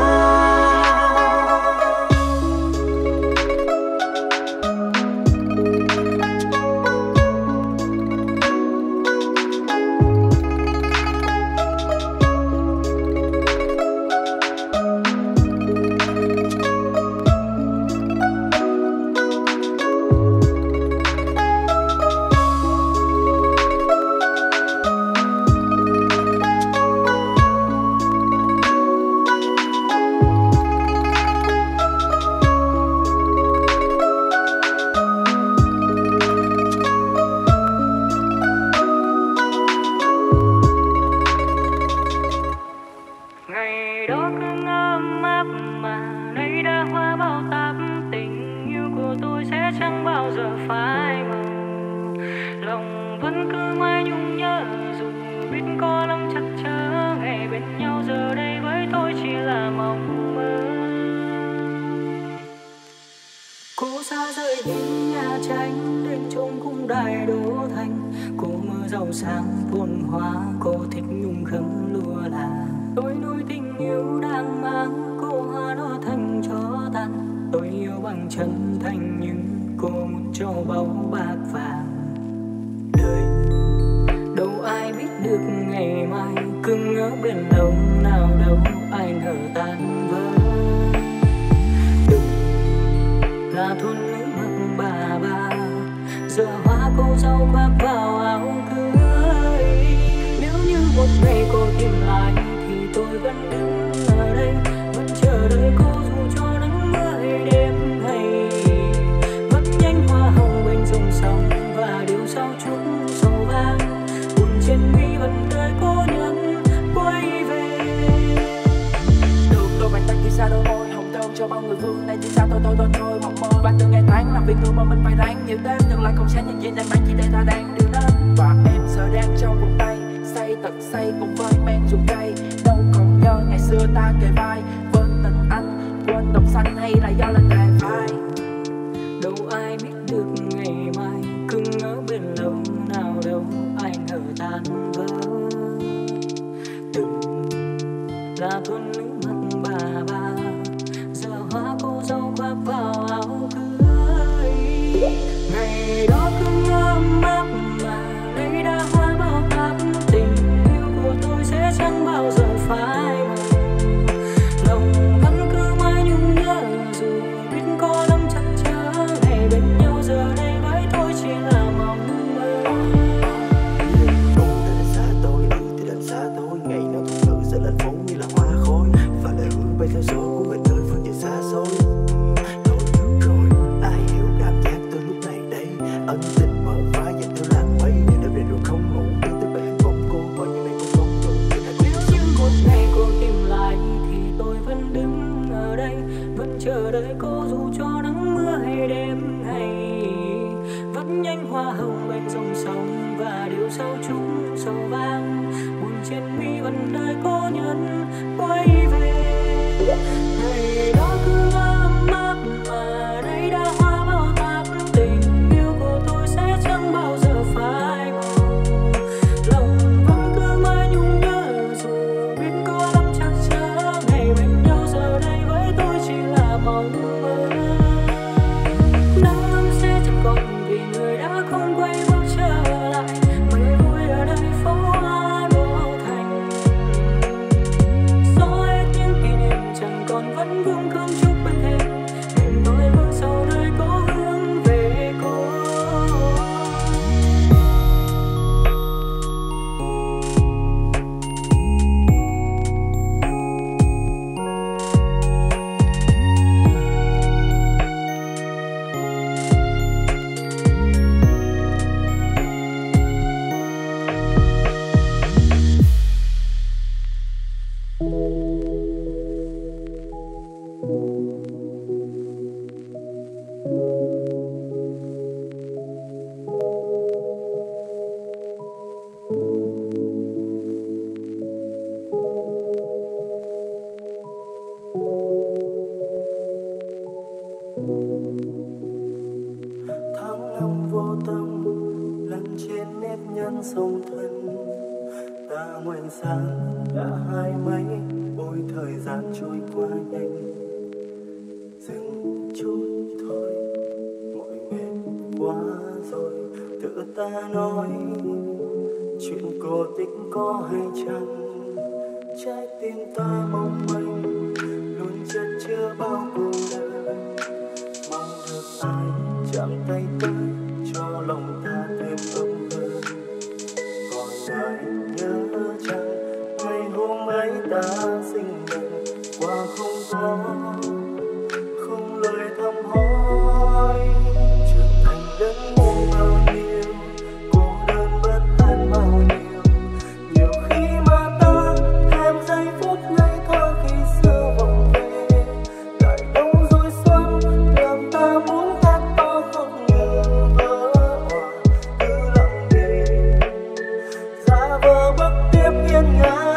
Ngày đó cứ ấm áp mà nay đã hóa bao táp, tình yêu của tôi sẽ chẳng bao giờ phai màu. Lòng vẫn cứ mãi nhung nhớ dù biết có lắm chắc chở, ngày bên nhau giờ đây với tôi chỉ là mộng mơ. Cô xa rời đến nhà tranh đến trong cung đài đô thành, cô mơ giàu sang phồn hoa, cô thích nhung khấm lúa là. Tôi nuôi tình yêu đang mang cô hoa đó thành cho tàn, tôi yêu bằng chân thành nhưng cô muốn cho báu bạc vàng. Đời đâu ai biết được ngày mai, cứ ngỡ bên lâu nào đâu ai ngờ tan vỡ. Từng là thôn nữ mặc bà bà, giờ hoa cô dâu khoác vào áo cưới. Nếu như một ngày cô tìm lại thì tôi vẫn đứng ở đây, vẫn chờ đợi cô dù cho nắng mưa hay đêm hay. Vẫn nhánh hoa hồng bên dòng sông và điều sau chút sầu vang, buồn trên mi vẫn đợi cô nhân quay về. Được đôi bàn tay kia xa đôi môi hồng thơm cho bao người phương này chỉ sao tôi mộng mơ. Và từng ngày tháng làm việc người mà mình phải ráng nhiều đêm, tương lai không sẽ nhìn gì nên bạn chỉ để ta đang điều đến. Và em giờ đang trong vòng tay, say thật say cùng với men rượu cay. Đâu còn nhớ ngày xưa ta kề vai, quên tình anh, quên đồng xanh hay là do lên đề vai. Đâu ai biết được ngày mai, cứ ngỡ bên lâu nào đâu ai ngờ tan vỡ. Từng là thôn nữ mặc bà bà, giờ hoa cô dâu khoác vào áo cưới. Ngày đó cứ ấm áp mà đây đã hóa bao táp, tình yêu của tôi sẽ chẳng bao giờ phai màu. Lòng vẫn cứ mãi nhung nhớ dù biết có lắm chắc chở, ngày bên nhau giờ đây với tôi chỉ là mộng mơ. Đủ thì đến xa tôi, thì đến xa tôi, ngày nào thuộc nữ sẽ lên phố như là hoa khôi. nếp nhăn sông thân. Ta ngoảnh sang đã hai mấy, ôi thời gian trôi qua nhanh. Dừng chút thôi, mọi mệt quá rồi, tự ta nói chuyện cổ tích có hay chăng. Trái tim ta mong manh luôn chất chứa bao cô đơn, mong được ai chạm tay tới cho lòng ta thêm ấm hơn. Còn ai nhớ chăng ngày hôm ấy ta sinh lần qua không có, không lời thăm hỏi. Trưởng thành đến muôn bao nhiêu, cô đơn bất an bao nhiêu. Nhiều khi mà ta thêm giây phút ngây thơ khi xưa vòng về, lại đông rồi xuân làm ta muốn thét to không ngừng vỡ hòa. Cứ lặng đi giả vờ bước tiếp hiên ngang.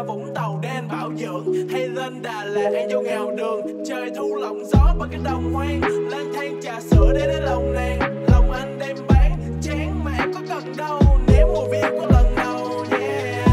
Vũng Tàu để anh bảo dưỡng, hay lên Đà Lạt anh vô nghèo đường. Trời thu lộng gió bằng cái đồng hoang, lang thang trà sữa để lấy lòng nàng. Lòng anh đem bán chán mà em có cần đâu, nếu mùa viên có lần đầu. Yeah.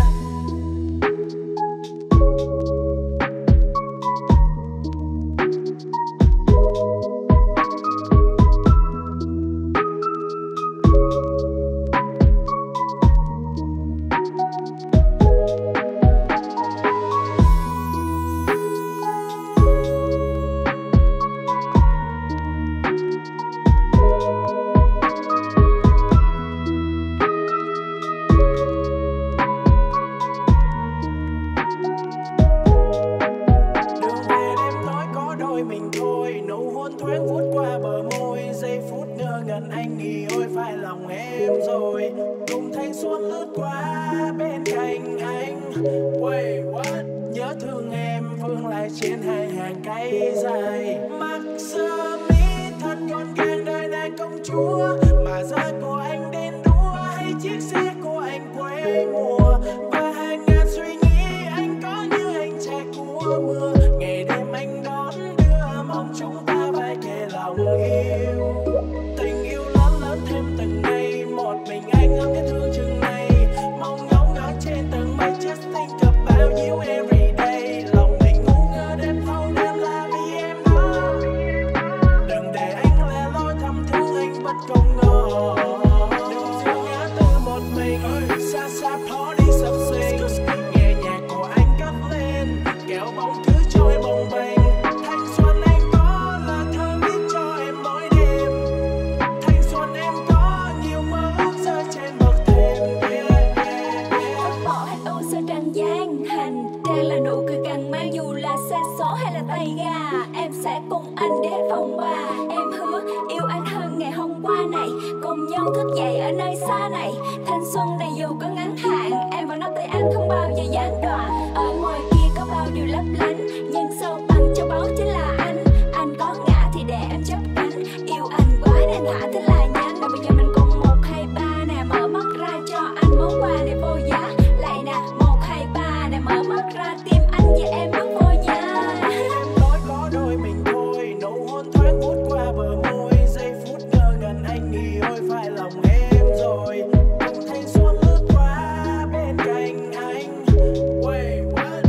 Wait, what?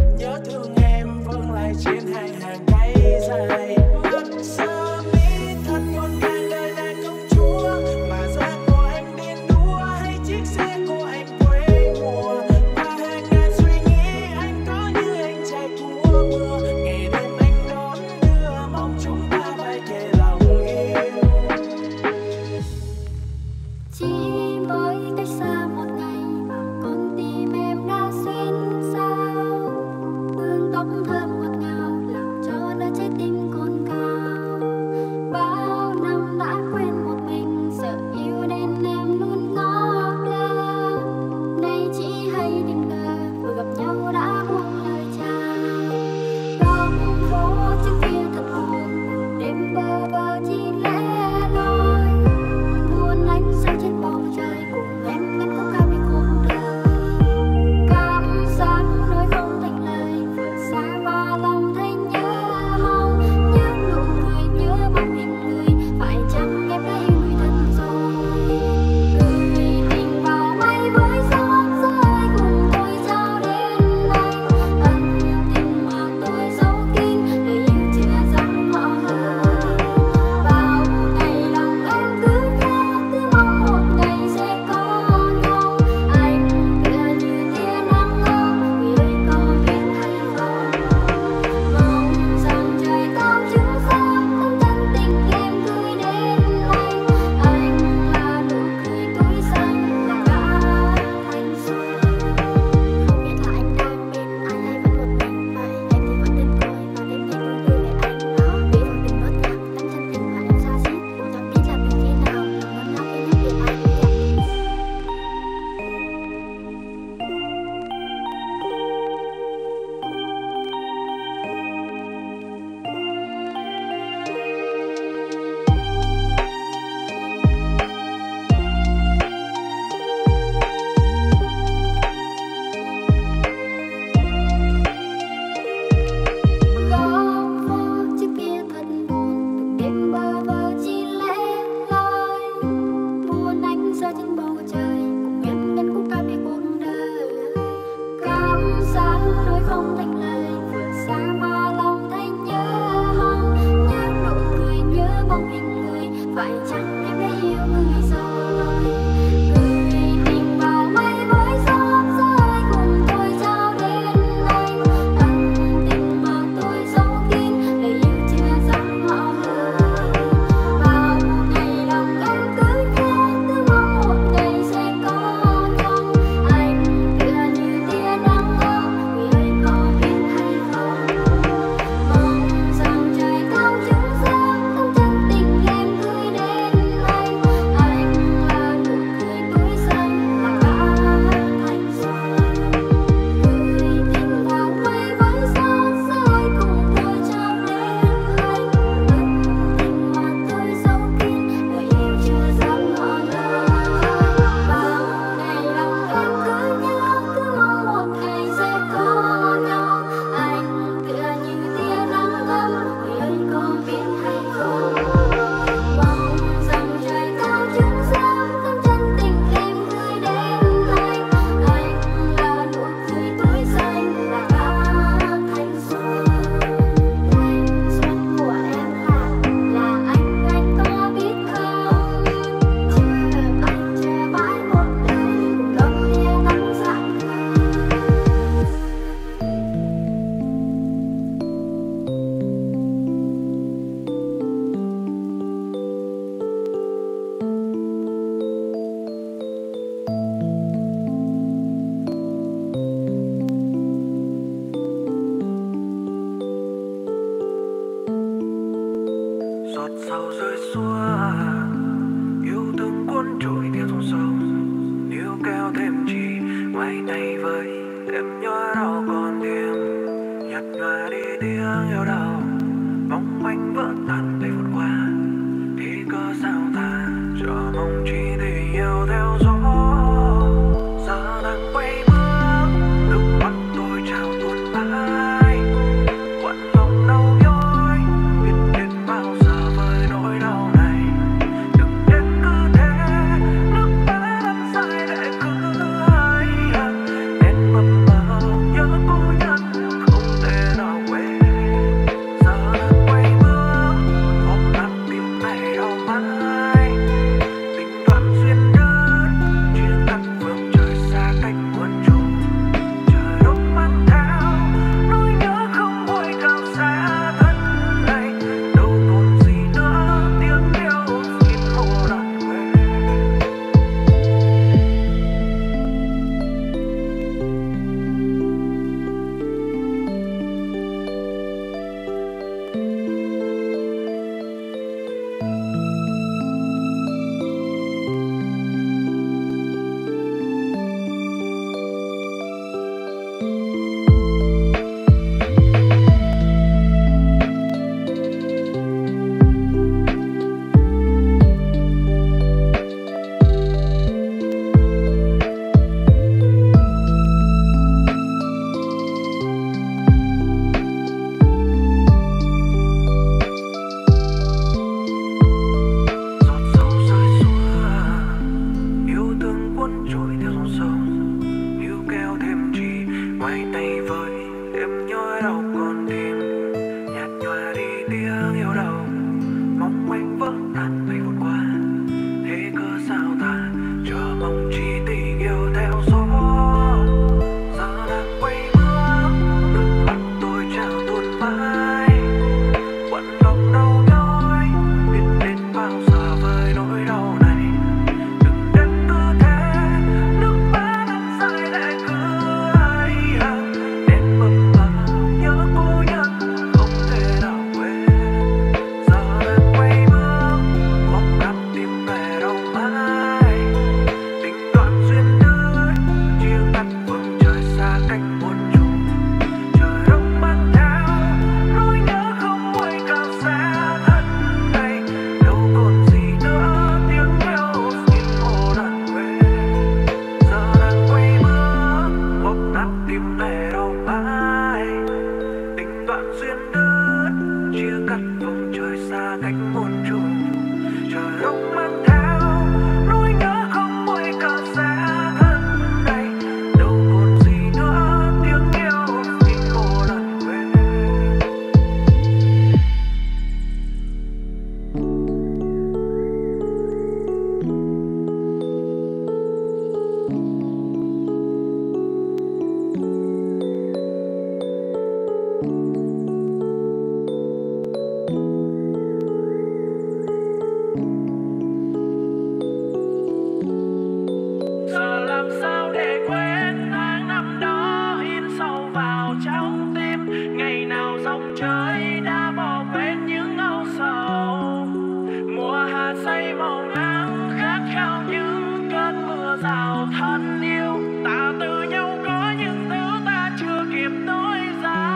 Giờ làm sao để quên tháng năm đó in sâu vào trong tim, ngày nào dòng trời đã bỏ quên những âu sầu. Mùa hạ say màu nắng khát khao những cơn mưa rào thân yêu, ta từ nhau có những thứ ta chưa kịp nói ra.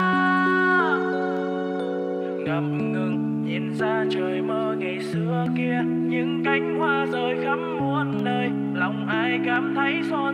Ngập ngừng nhìn ra trời mơ ngày xưa kia, những cánh hoa rơi khắp muôn nơi, lòng ai cảm thấy xôn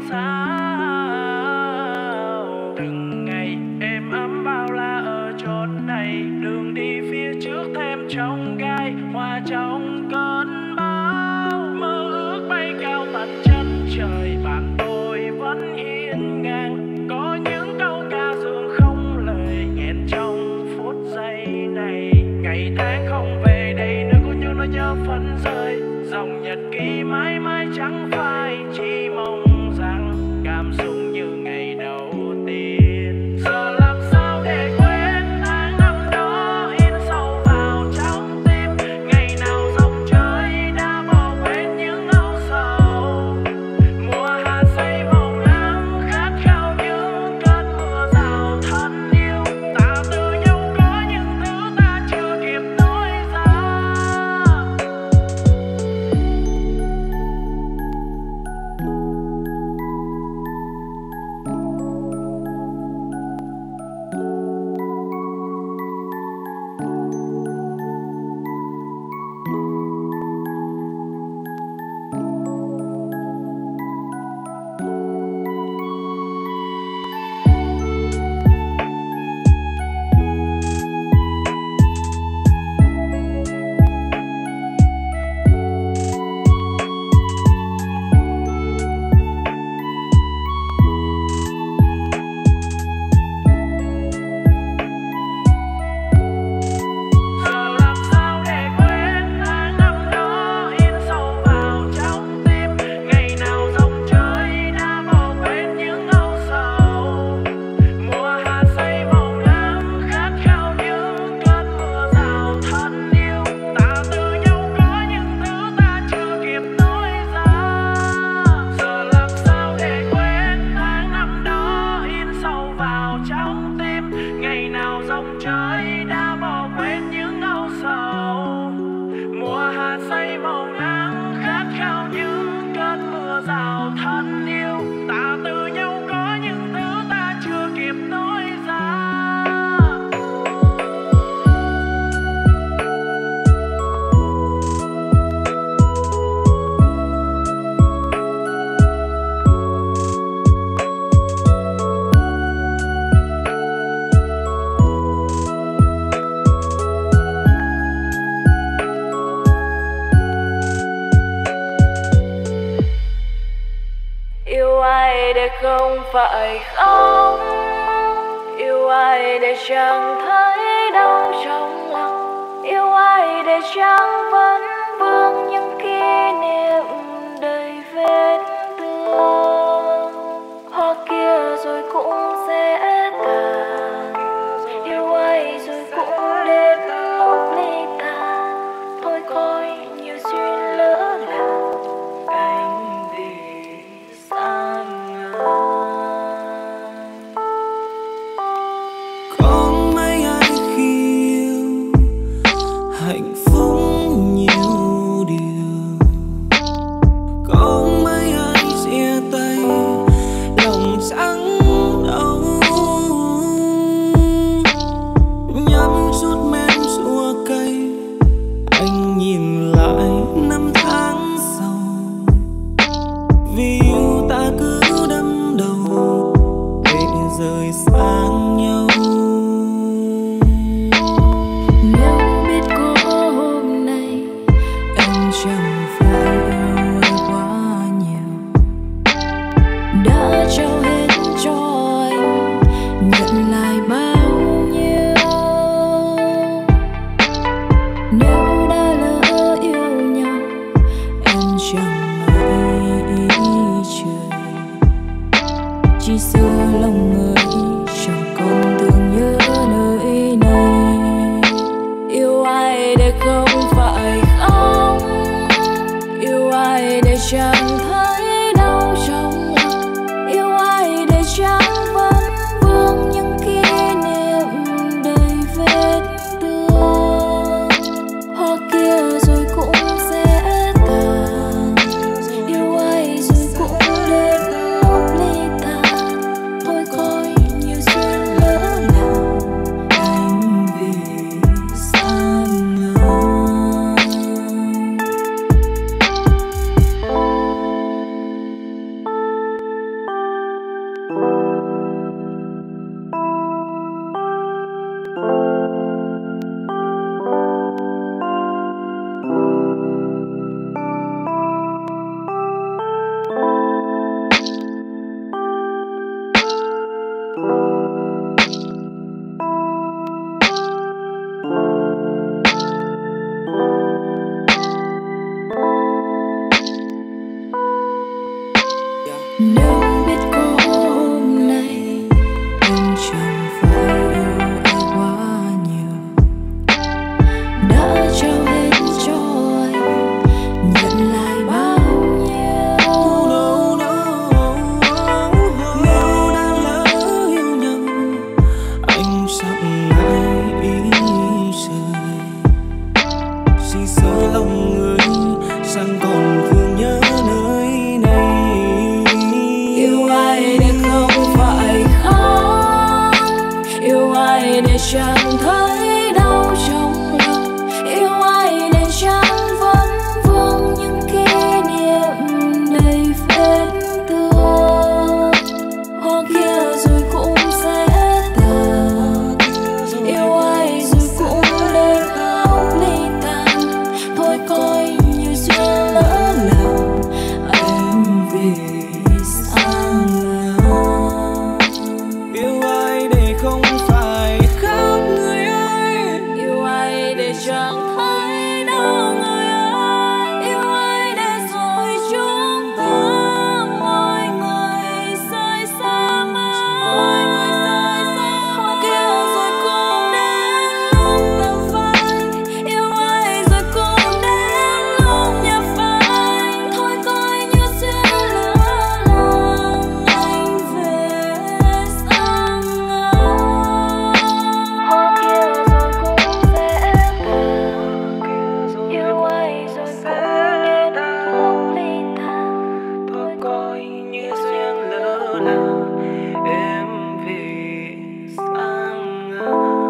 xao. Từng ngày êm ấm bao la ở chốn này, đường đi phía trước thêm trong gai, hoa trong cơn bão. Mơ ước bay cao tận chân trời, bạn tôi vẫn hiên ngang. Có những câu ca dường không lời nghẹn trong phút giây này. Ngày tháng không về đây nơi có những nỗi nhớ phấn rơi, dòng nhật ký mãi mãi chẳng phai, chỉ mong rằng cảm xúc như ngày đầu tiên. Giờ làm sao để quên tháng năm đó in sâu vào trong tim, ngày nào dòng trời đã bỏ quên những âu sầu. Mùa hạ say màu nắng khát khao những cơn mưa rào thân yêu, ta từ nhau có những thứ ta chưa kịp nói ra. Giờ làm sao để quên tháng năm đó in sâu vào trong tim, ngày nào dòng trời đã bỏ quên những âu sầu. Mùa hạ say màu nắng khát khao những cơn mưa rào thân yêu, ta từ nhau có những thứ ta chưa kịp nói ra. Giờ làm sao để quên tháng năm đó in sâu vào trong tim, ngày nào dòng trời đã bỏ quên những âu sầu. Mùa hạ say màu nắng khát khao những cơn mưa rào thân yêu, ta từ nhau có những thứ ta chưa kịp nói ra. Yêu ai để không phải khóc, yêu ai để chẳng thấy đau trong lòng, yêu ai để chẳng vẫn vương những kỷ niệm đầy vết thương. Hoa kia rồi cũng sẽ tàn, yêu ai rồi cũng đến lúc ly tan. Thôi coi như duyên lỡ làng, anh đi xa ngang. Có mấy ai khi yêu hạnh phúc nhiều điều, có mấy ai chia tay sắc ai ý rời, chỉ sợ lòng người chẳng còn thương nhớ nơi này. Yêu ai để không phải khóc, yêu ai để chẳng thấy đau trong lòng, yêu ai để chẳng vẫn vương những kỷ niệm đầy vết thương. Hoa kia rồi cũng sẽ tàn, yêu ai rồi cũng đến lúc ly tan. Thôi coi như duyên lỡ làng, anh về sang ngang. Yêu ai để không phải khóc người ơi, Yêu ai để chẳng thấy đau người ơi, yêu ai để rồi chúng ta mỗi người rời xa mãi. Hoa kia rồi cũng đến lúc tàn phai, yêu ai rồi cũng đến lúc nhạt phai. Thôi coi như duyên lỡ làng, anh về sang ngang. Hoa kia rồi cũng sẽ tàn, yêu ai rồi cũng đến lúc ly tan. thôi coi như duyên lỡ làng, em về sang ngang.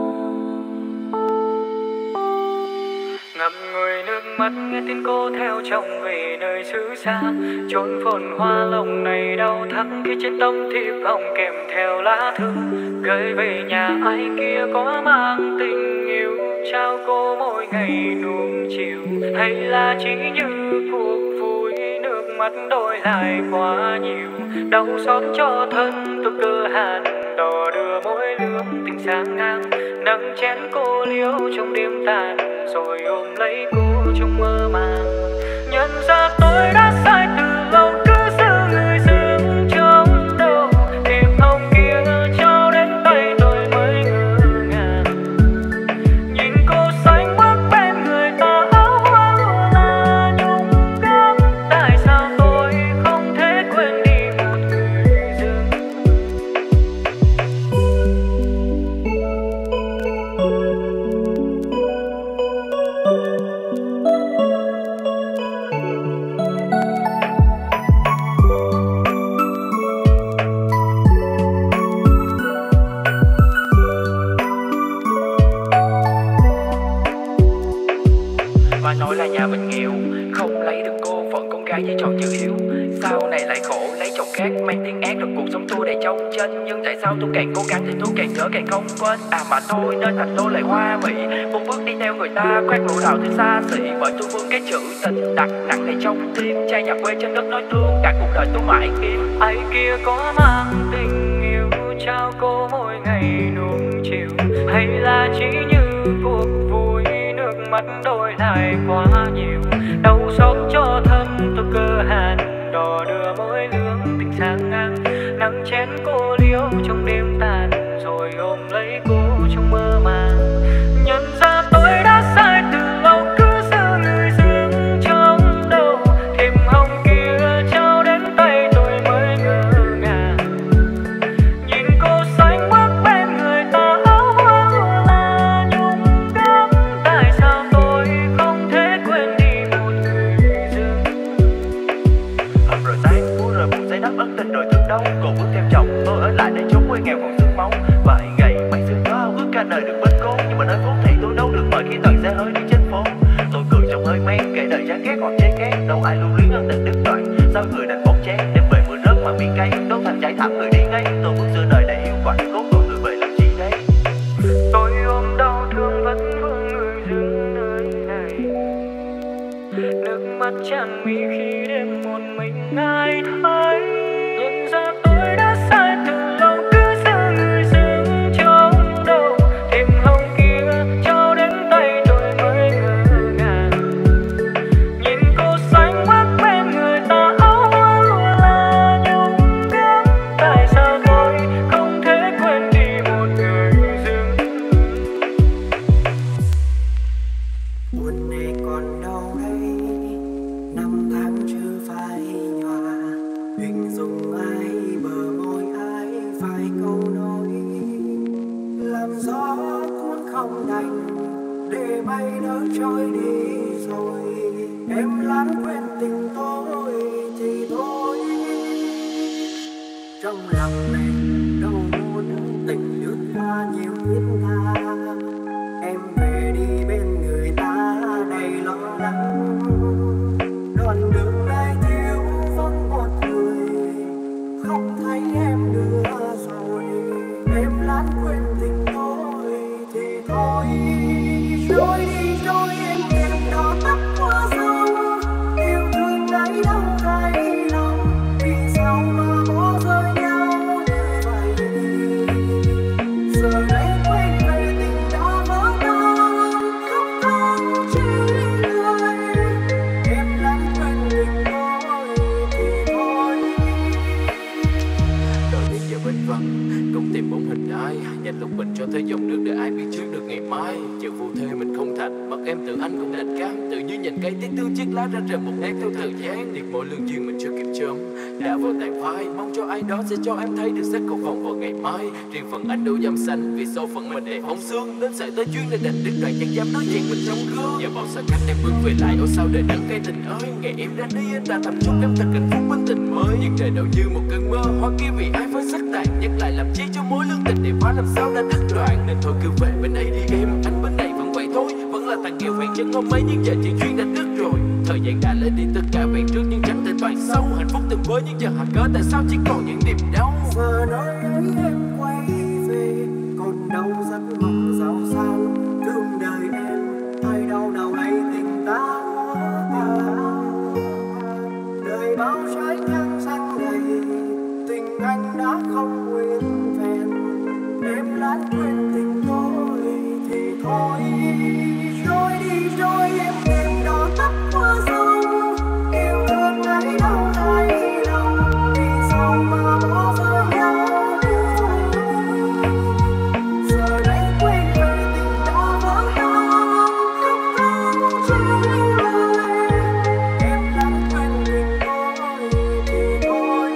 Ngậm ngùi nước mắt nghe tiếng cô theo chồng về nơi xứ xa, chốn phồn hoa lòng này đau thắt khi trên tấm thiệp hồng kèm theo lá thư gửi về nhà. Ai kia có mang tình yêu trao cô mỗi ngày nuông chiều, hay là chỉ như cuộc vui nước mắt đổi lại quá nhiều. Đau xót cho thân tôi cơ hàn đò đưa mỗi lướt tình sáng ngang, nâng chén cô liêu trong đêm tàn rồi ôm lấy cô trong mơ màng. Nhận ra tôi đã sai từ lâu, cứ giữ người dưng trong đầu, thiệp hồng kia trao đến tay tôi mới ngỡ ngàng. Nhìn cô xanh bước bên người ta áo hoa là nhung gấm, tại sao tôi không thể quên đi một người dưng. Và nói là nhà mình nghèo, không lấy được cô phận con gái với tròn chữ hiếu. Sau này lại khổ lấy chồng khác mang tiếng ác, rồi cuộc sống tôi đầy trong chân. Nhưng tại sao tôi càng cố gắng thì tôi càng nhớ càng không quên. À mà thôi nên thành tôi lại hoa mỹ, một bước đi theo người ta khoác lụa đào thứ xa xỉ. Bởi tôi vương cái chữ tình đặt nặng nề trong tim, cha nhà quê trên đất nói thương cả cuộc đời tôi mãi kiếm. Ai kia có mang tình yêu trao cô mỗi ngày nuông chiều, hay là chỉ như cuộc vui nước mắt đổi lại quá nhiều. Đau xót cho thân tôi cơ hàn đò đưa mỗi lứa tình sáng ngang, nắng chén cô liêu trong đêm tàn rồi ôm lấy cô trong mơ màng. Nhận ra tôi đã sai từ lâu, cứ giữ người dưng trong đầu, thiệp hồng kia trao đến tay tôi mới ngỡ ngàng. Nhìn cô xanh bước bên người ta áo hoa là nhung gấm, tại sao tôi không thể quên đi một người dưng. Rồi sáng cuối rồi buồn giấy đắp ấn tình rồi thương đau, còn bước theo chồng tôi ở lại đây chốn quê nghèo còn xương máu. Vài ngày mấy xương đó ước cả đời được bên làn gió cuốn không đành để bay nỡ trôi đi rồi. Em lãng quên tình tôi thì thôi. Trong lòng này đâu muốn tình lướt qua nhiều thiết tha. Em về đi bên người ta đầy lo lắng. Đoạn đường này thiếu vắng một người, không thấy em nữa rồi. Em lãng quên tình tôi thì thôi. Trôi đi trôi em đó tắt qua sông. Yêu thương ấy đâu thấy lòng, vì sao mà bỏ rơi nhau như vậy. Giờ đây quay về tình đã vỡ tan, khóc than chỉ lời. Em lãng quên tình tôi thì thôi. Đôi tiếng giờ bên vắng cũng tìm bóng hình ai, nhanh lúc mình cho thấy dòng nước để ai biết trước được ngày mai. Chợ phù thê mình không thành, mất em tự anh cũng đành cam. Tự như nhìn cây tiếc thương chiếc lá ra rời một nét theo thời gian. Điệp mỗi lương duyên mình chưa kịp chớm đã vô tàn phai. Mong cho ai đó sẽ cho em thấy được sắc cầu vòng vào ngày mai. Riêng phần anh đâu dám xanh, vì số phận mình để hồng xương. Đến sợi tới duyên nên đành đứt đoạn chẳng dám nói chuyện mình trong gương. Giờ bao xa cách em bước về lại, ô sao đời đắng cay tình ơi. Ngày em ra đi anh đã thầm chúc em thật hạnh phúc bên tình mới. Nhưng đời đâu như một cơn mơ, hoa kia vì ai phải sắc tàn. Nhắc lại làm chi cho mối lương tình để phá làm sao đã đứt đoạn. Nên thôi cứ về bên ấy đi em, anh bên này vẫn vậy thôi. Vẫn là thằng nghèo hẹn chân hôm ấy nhưng giờ thì duyên đã đứt rồi. Thời gian đã lấy đi tất cả vẹn trước nhưng chẳng thể toàn sâu. Hạnh phúc từng với nhưng giờ hạt cớ tại sao chỉ còn những niềm đau. Giờ nơi ấy em quay về, còn đâu giấc mộng giàu sang. Thương đời em, hay đâu nào ấy tình ta đời bao trái ngang xanh đầy. Tình anh đã không nguyên vẹn, em lãng quên tình tôi thì thôi. Trôi đi trôi em đó tắt qua sông. Yêu thương ấy đâu thấy lòng, vì sao mà bỏ rơi nhau như vậy. Giờ đây quên về tình đã vỡ tan, khóc than chỉ lời. Em lãng quên tình tôi thì thôi.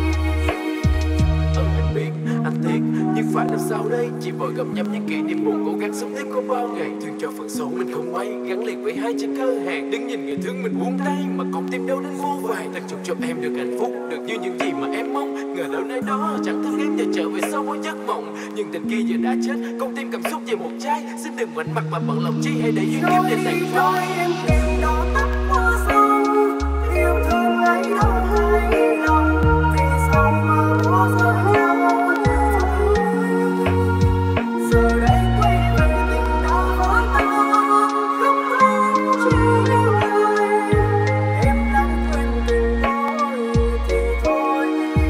Anh biết, anh tiếc, nhưng phải làm sao đây? Chỉ vội gặm nhấm những kỷ niệm buồn, cố gắng sống tiếp có bao ngày. Thương cho phần số mình không may, gắn liền với hai chữ cơ hàng. Đứng nhìn người thương mình buông tay, mà còn tim đâu đến vô vàn. Thật chúc cho em được hạnh phúc, được như những gì mà em mong. Ngờ đâu nơi đó chẳng thương em giờ trở về sau mỗi giấc mộng. Nhưng tình kia giờ đã chết, con tim cảm xúc về một chai. Xin đừng ngoảnh mặt mà bận lòng chi, hãy để duyên kiếp để tàn phai. Em đó tắt qua sông. Yêu thương ấy đâu thấy lòng, vì sao mà bỏ rơi nhau như vậy. Giờ đây quay về tình đã vỡ tan, khóc than chỉ lời. Em lãng quên tình tôi thì thôi.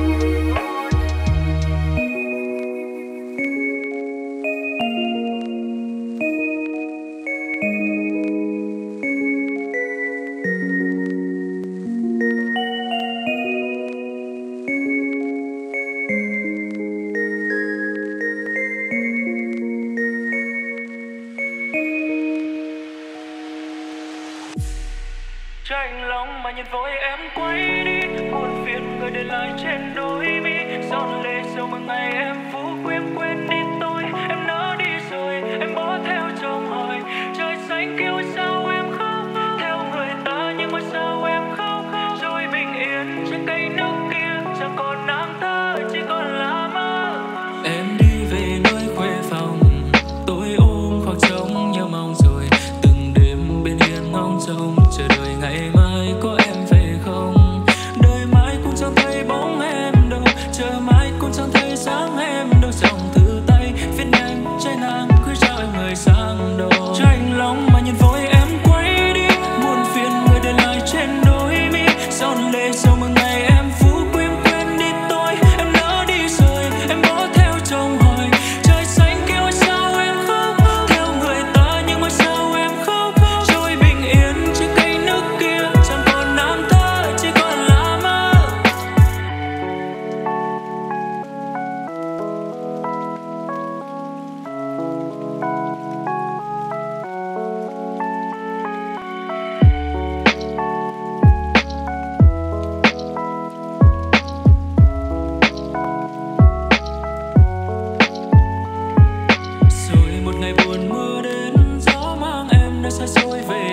Chạnh lòng mà nhìn vội em quay đi, buồn phiền người để lại trên đôi mi. Giọt lệ sầu mừng ngày em phú quên quên đi tôi. Em nỡ đi rồi em bỏ theo chồng hỏi. Trời xanh kêu sao em khóc, theo người ta nhưng mà sao em khóc. Rồi bình yên trên cây nước kia chẳng còn nàng ta chỉ còn là mơ. Em đi về nơi khuê phòng, tôi ôm khoảng trống nhớ mong rồi. Từng đêm bên hiên ngóng trông chờ đợi ngày mai có em về không. Đời mãi cũng chẳng thấy bóng em đâu, chờ mãi cũng chẳng thấy dáng em đâu. Dòng thư tay viết nhanh trái ngang cứ trao em người sang đầu. Chạnh lòng mà nhìn vội em quay đi, buồn phiền người để lại trên đôi mi. Giọt lệ sầu mừng ngày em phú quên quên đi tôi. Em nỡ đi rồi em bỏ theo chồng hỏi. Trời xanh kêu sao em khóc, theo người ta nhưng mà sao em khóc. Rồi bình yên trên cây nước kia chẳng còn nam thơ chỉ còn là mơ.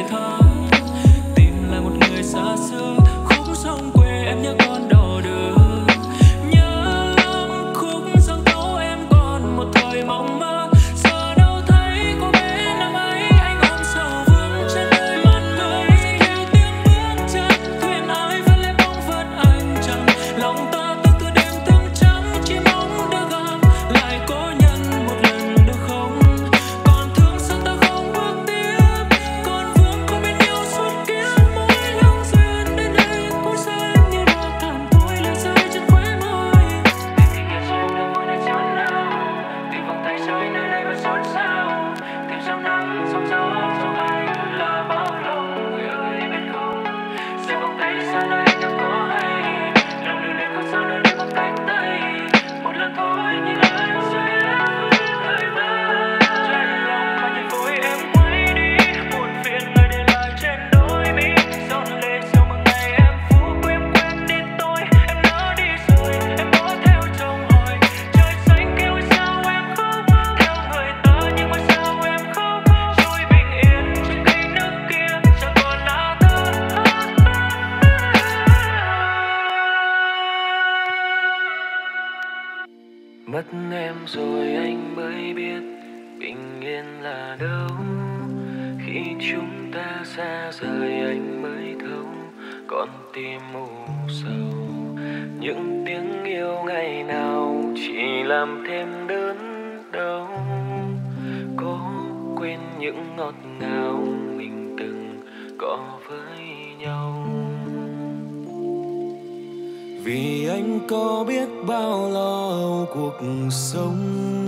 thơ. Tìm lại một người xa xưa, khúc sông quê em nhớ con đò đưa. Nhớ lắm khúc sông tấu em còn một thời mộng mơ. Giờ đâu thấy cô bé năm ấy, anh ôm sầu vương trên đôi mắt người. Theo tiếng bước chân thuyền ái vẫn lẽ bóng phật anh chẳng. Lòng ta từng từ đêm thức trắng chỉ mong được gặp lại cố nhân một lần được không? Còn thương sao ta không bước tiếp, còn vương không bên nhau suốt kiếp. Mỗi lòng duyên đến đây cũng rơi như đào thảm thôi lệ rơi trên khóe môi. Tình yêu rơi nơi môi này chốn nào, tìm vòng tay rơi nơi đây vẫn xôn xao. Tìm dòng nắng sóng gió dòng ai là bao lâu người ơi biết không? Rơi vòng tay xa nơi anh đâu có hay, lòng lưu luyến không sao nơi đây bằng cánh tay. Một lần thôi nhìn anh rơi em người vơi. Trái lòng mà nhìn vội em quay đi, buồn phiền người để lại trên đôi mi. Giọt lệ sâu một ngày em phú quên đi tôi. Em đã đi rồi em có theo chồng hỏi, trời xanh kêu sao em khóc theo người ta nhưng mà sao em khóc? Trôi bình yên trên kênh nước kia chẳng còn lá thơ. Mất em rồi anh mới biết bình yên là đâu. Khi chúng ta xa rời anh mới thấu con tim u sầu. Những tiếng yêu ngày nào chỉ làm thêm đớn đau. Cố quên những ngọt ngào mình từng có với nhau. Vì anh có biết bao lo cuộc sống,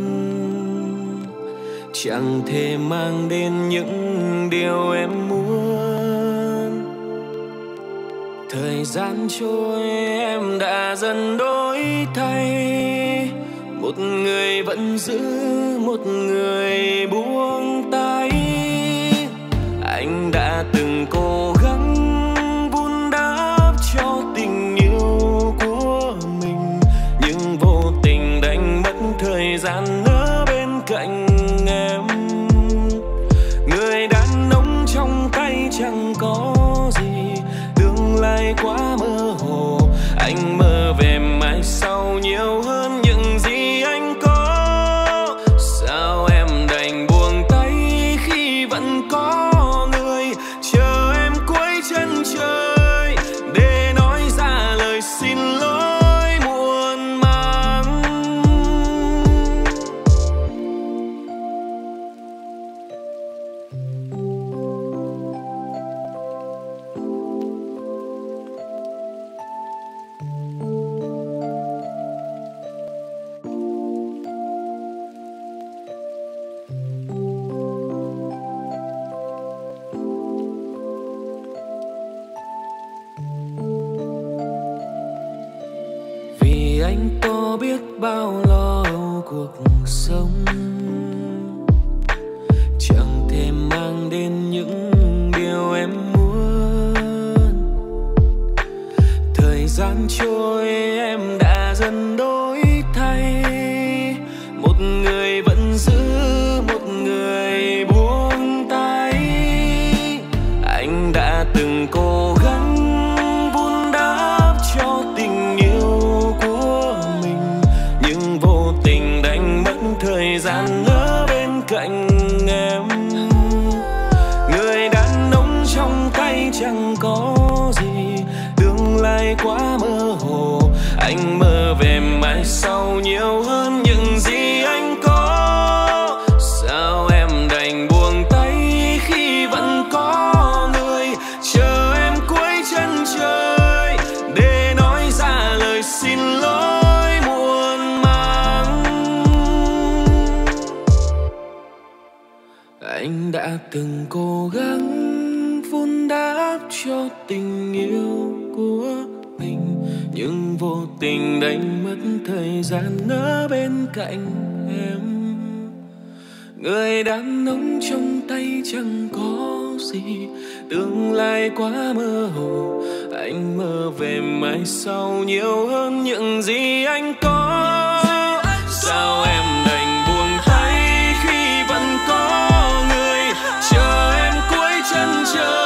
chẳng thể mang đến những điều em muốn. Thời gian trôi em đã dần đổi thay, một người vẫn giữ, một người buông tay. Anh đã từng cố gắng vun đắp cho tình yêu của mình, nhưng vô tình đánh mất thời gian ở bên cạnh em. Người đàn ông trong tay chẳng có gì, tương lai quá mơ hồ. Anh mơ về mai sau nhiều hơn những gì anh có. Sao em đành buông tay khi vẫn có người chờ em cuối chân trời để nói ra lời xin lỗi muộn màng. Vì anh có biết bao lo cuộc sống, chẳng thể mang đến những điều em muốn. Thời gian trôi em đã dần đổi thay, một người vẫn giữ, một người buông tay. Anh đã từng cố gắng vun đắp cho tình yêu của mình, nhưng vô tình đánh mất thời gian ở bên cạnh em. Người đàn ông trong tay chẳng có gì, tương lai quá mơ hồ. Anh mơ về mai sau nhiều hơn những gì anh có. Sao em đành buông tay khi vẫn có người chờ em cuối chân trời để nói ra lời xin lỗi muộn màng. Anh đã từng cố gắng vun đắp cho tình yêu của mình, nhưng vô tình đánh mất thời gian ở bên cạnh em. Người đàn ông trong tay chẳng có gì, tương lai quá mơ hồ. Anh mơ về mai sau nhiều hơn những gì anh có. Sao em đành buông tay khi vẫn có người chờ em cuối chân trời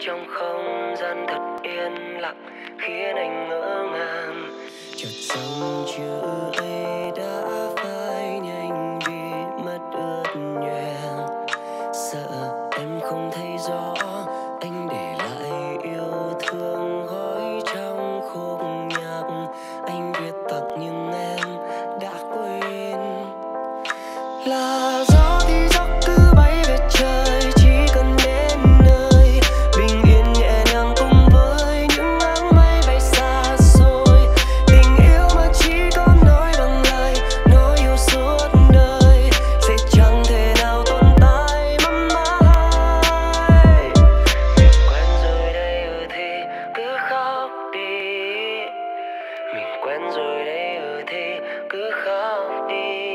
trong không gian thật yên lặng khiến anh ngỡ ngàng. Chợt dòng chữ ấy đã phai nhanh vì mắt ướt nhoẻn. Sợ em không thấy rõ anh để lại yêu thương gói trong khúc nhạc anh viết tặng nhưng em đã quên. Là gió thì gió cứ bay về trời, chỉ cần đến nơi bình yên nhẹ nhàng cùng với những áng mây bay xa xôi. Tình yêu mà chỉ có nói bằng lời, nói yêu suốt đời sẽ chẳng thể nào tồn tại mãi mãi. Mình quen rồi đây thì cứ khóc đi, mình quen rồi đây thì cứ khóc đi.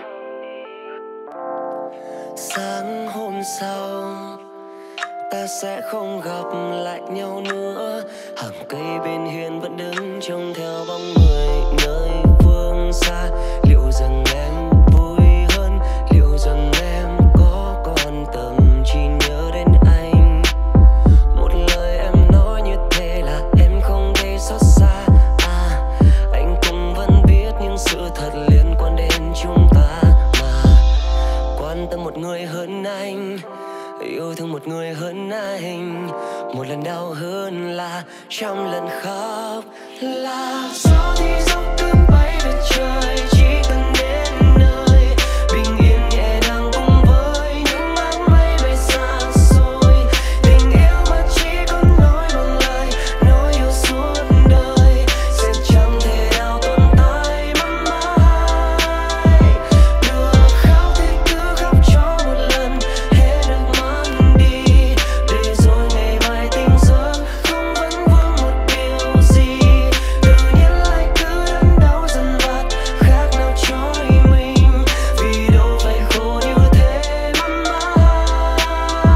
Sáng hôm sau ta sẽ không gặp lại nhau nữa. Hàng cây bên hiên vẫn đứng trông theo bóng người nơi phương xa. Liệu rằng em vui hơn, liệu rằng em có còn tâm trí nhớ đến anh. Một lời em nói như thế là em không thấy xót xa. Anh cũng vẫn biết những sự thật liên quan đến chúng ta mà. Quan tâm một người hơn anh, yêu thương một người hơn anh, một lần đau hơn là trăm lần khóc. Là gió thì gió cứ bay về trời, chỉ cần đến nơi bình yên nhẹ nhàng cùng với những áng mây bay xa xôi. Tình yêu mà chỉ có nói bằng lời, nói yêu suốt đời sẽ chẳng thể nào tồn tại mãi mãi. Được khóc thì cứ khóc cho một lần, hết nước mắt đi để rồi ngày mai tỉnh giấc không vẫn vương một điều gì. Tự nhiên lại cứ đớn đau dần vặt, khác nào trói mình vì đâu phải khổ như thế mãi mãi.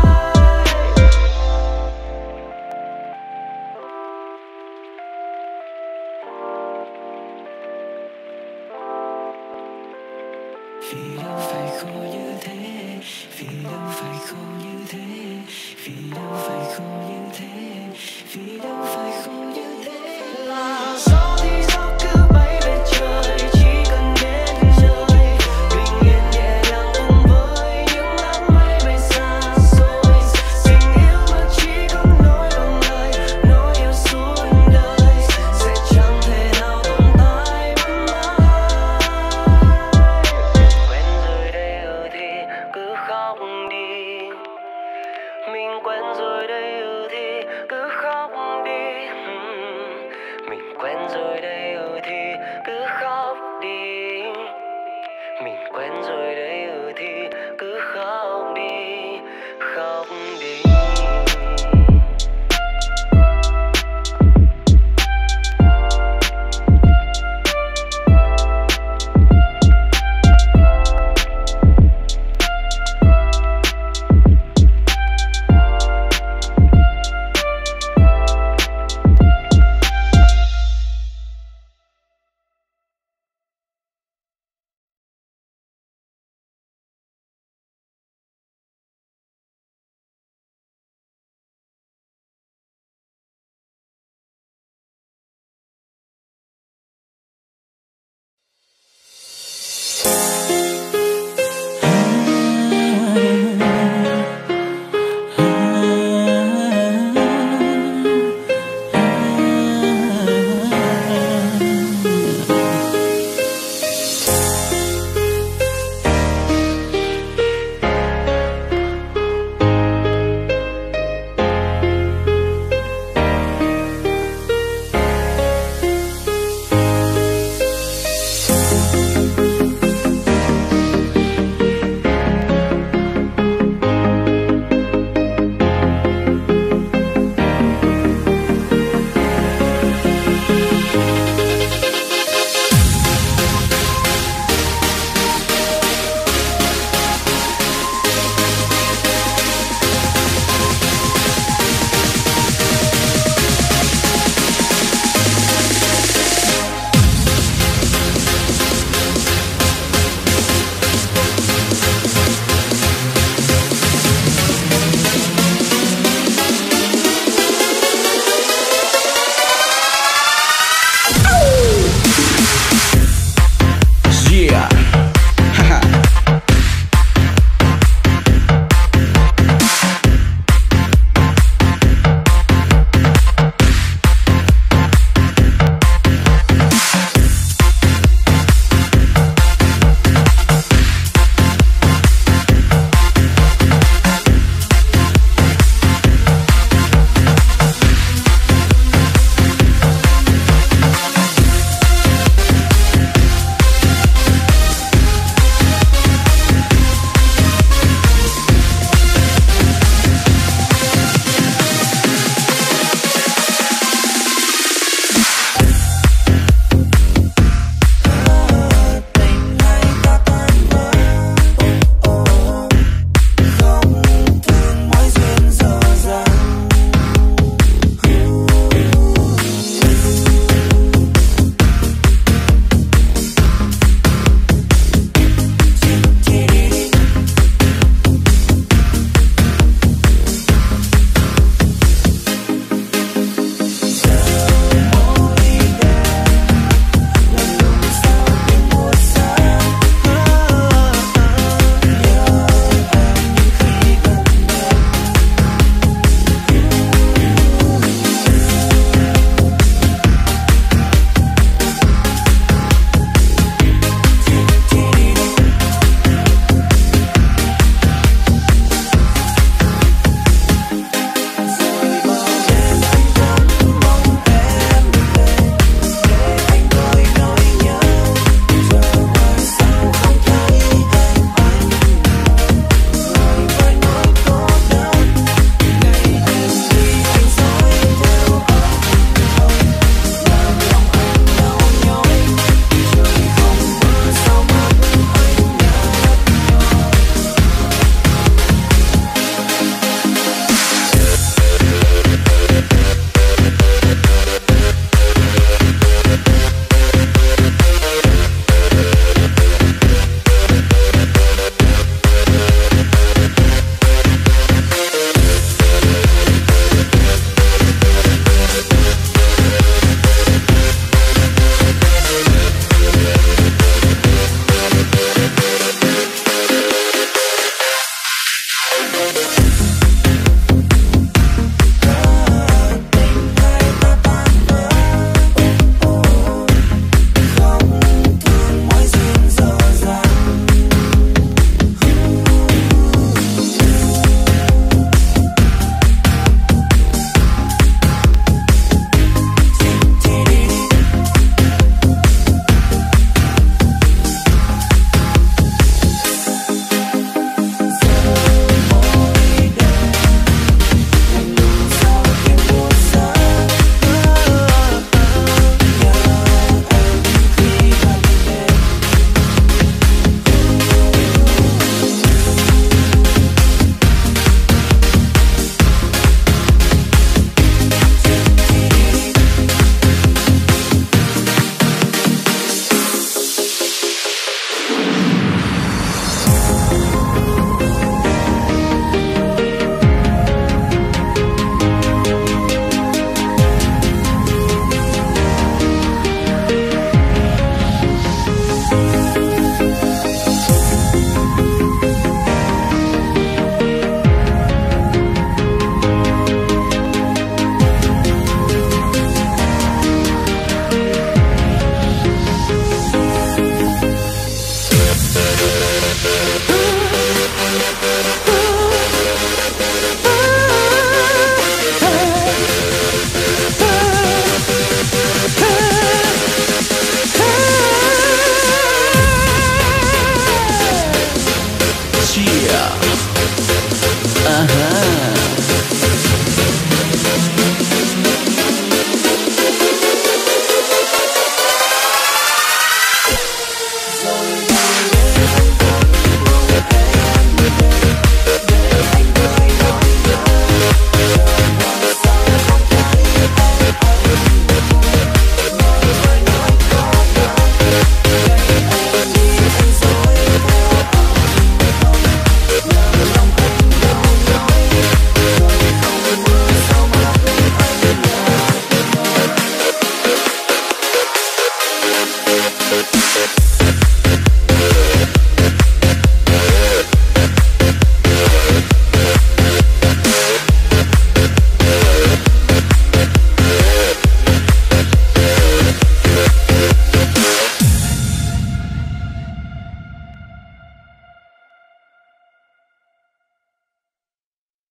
Vì đâu phải khổ như thế, vì đâu phải khổ như thế, vì đâu phải khổ như thế, vì đâu phải khổ như thế. Là gió thì gió cứ bay về trời, chỉ cần đến nơi bình yên nhẹ nhàng cùng với những áng mây bay xa xôi. Tình yêu mà chỉ có nói bằng lời, nói yêu suốt đời sẽ chẳng thể nào tồn tại mãi mãi. Quen rồi đây thì cứ khóc đi, mình quen rồi đây thì cứ khóc đi. Mình quen rồi đây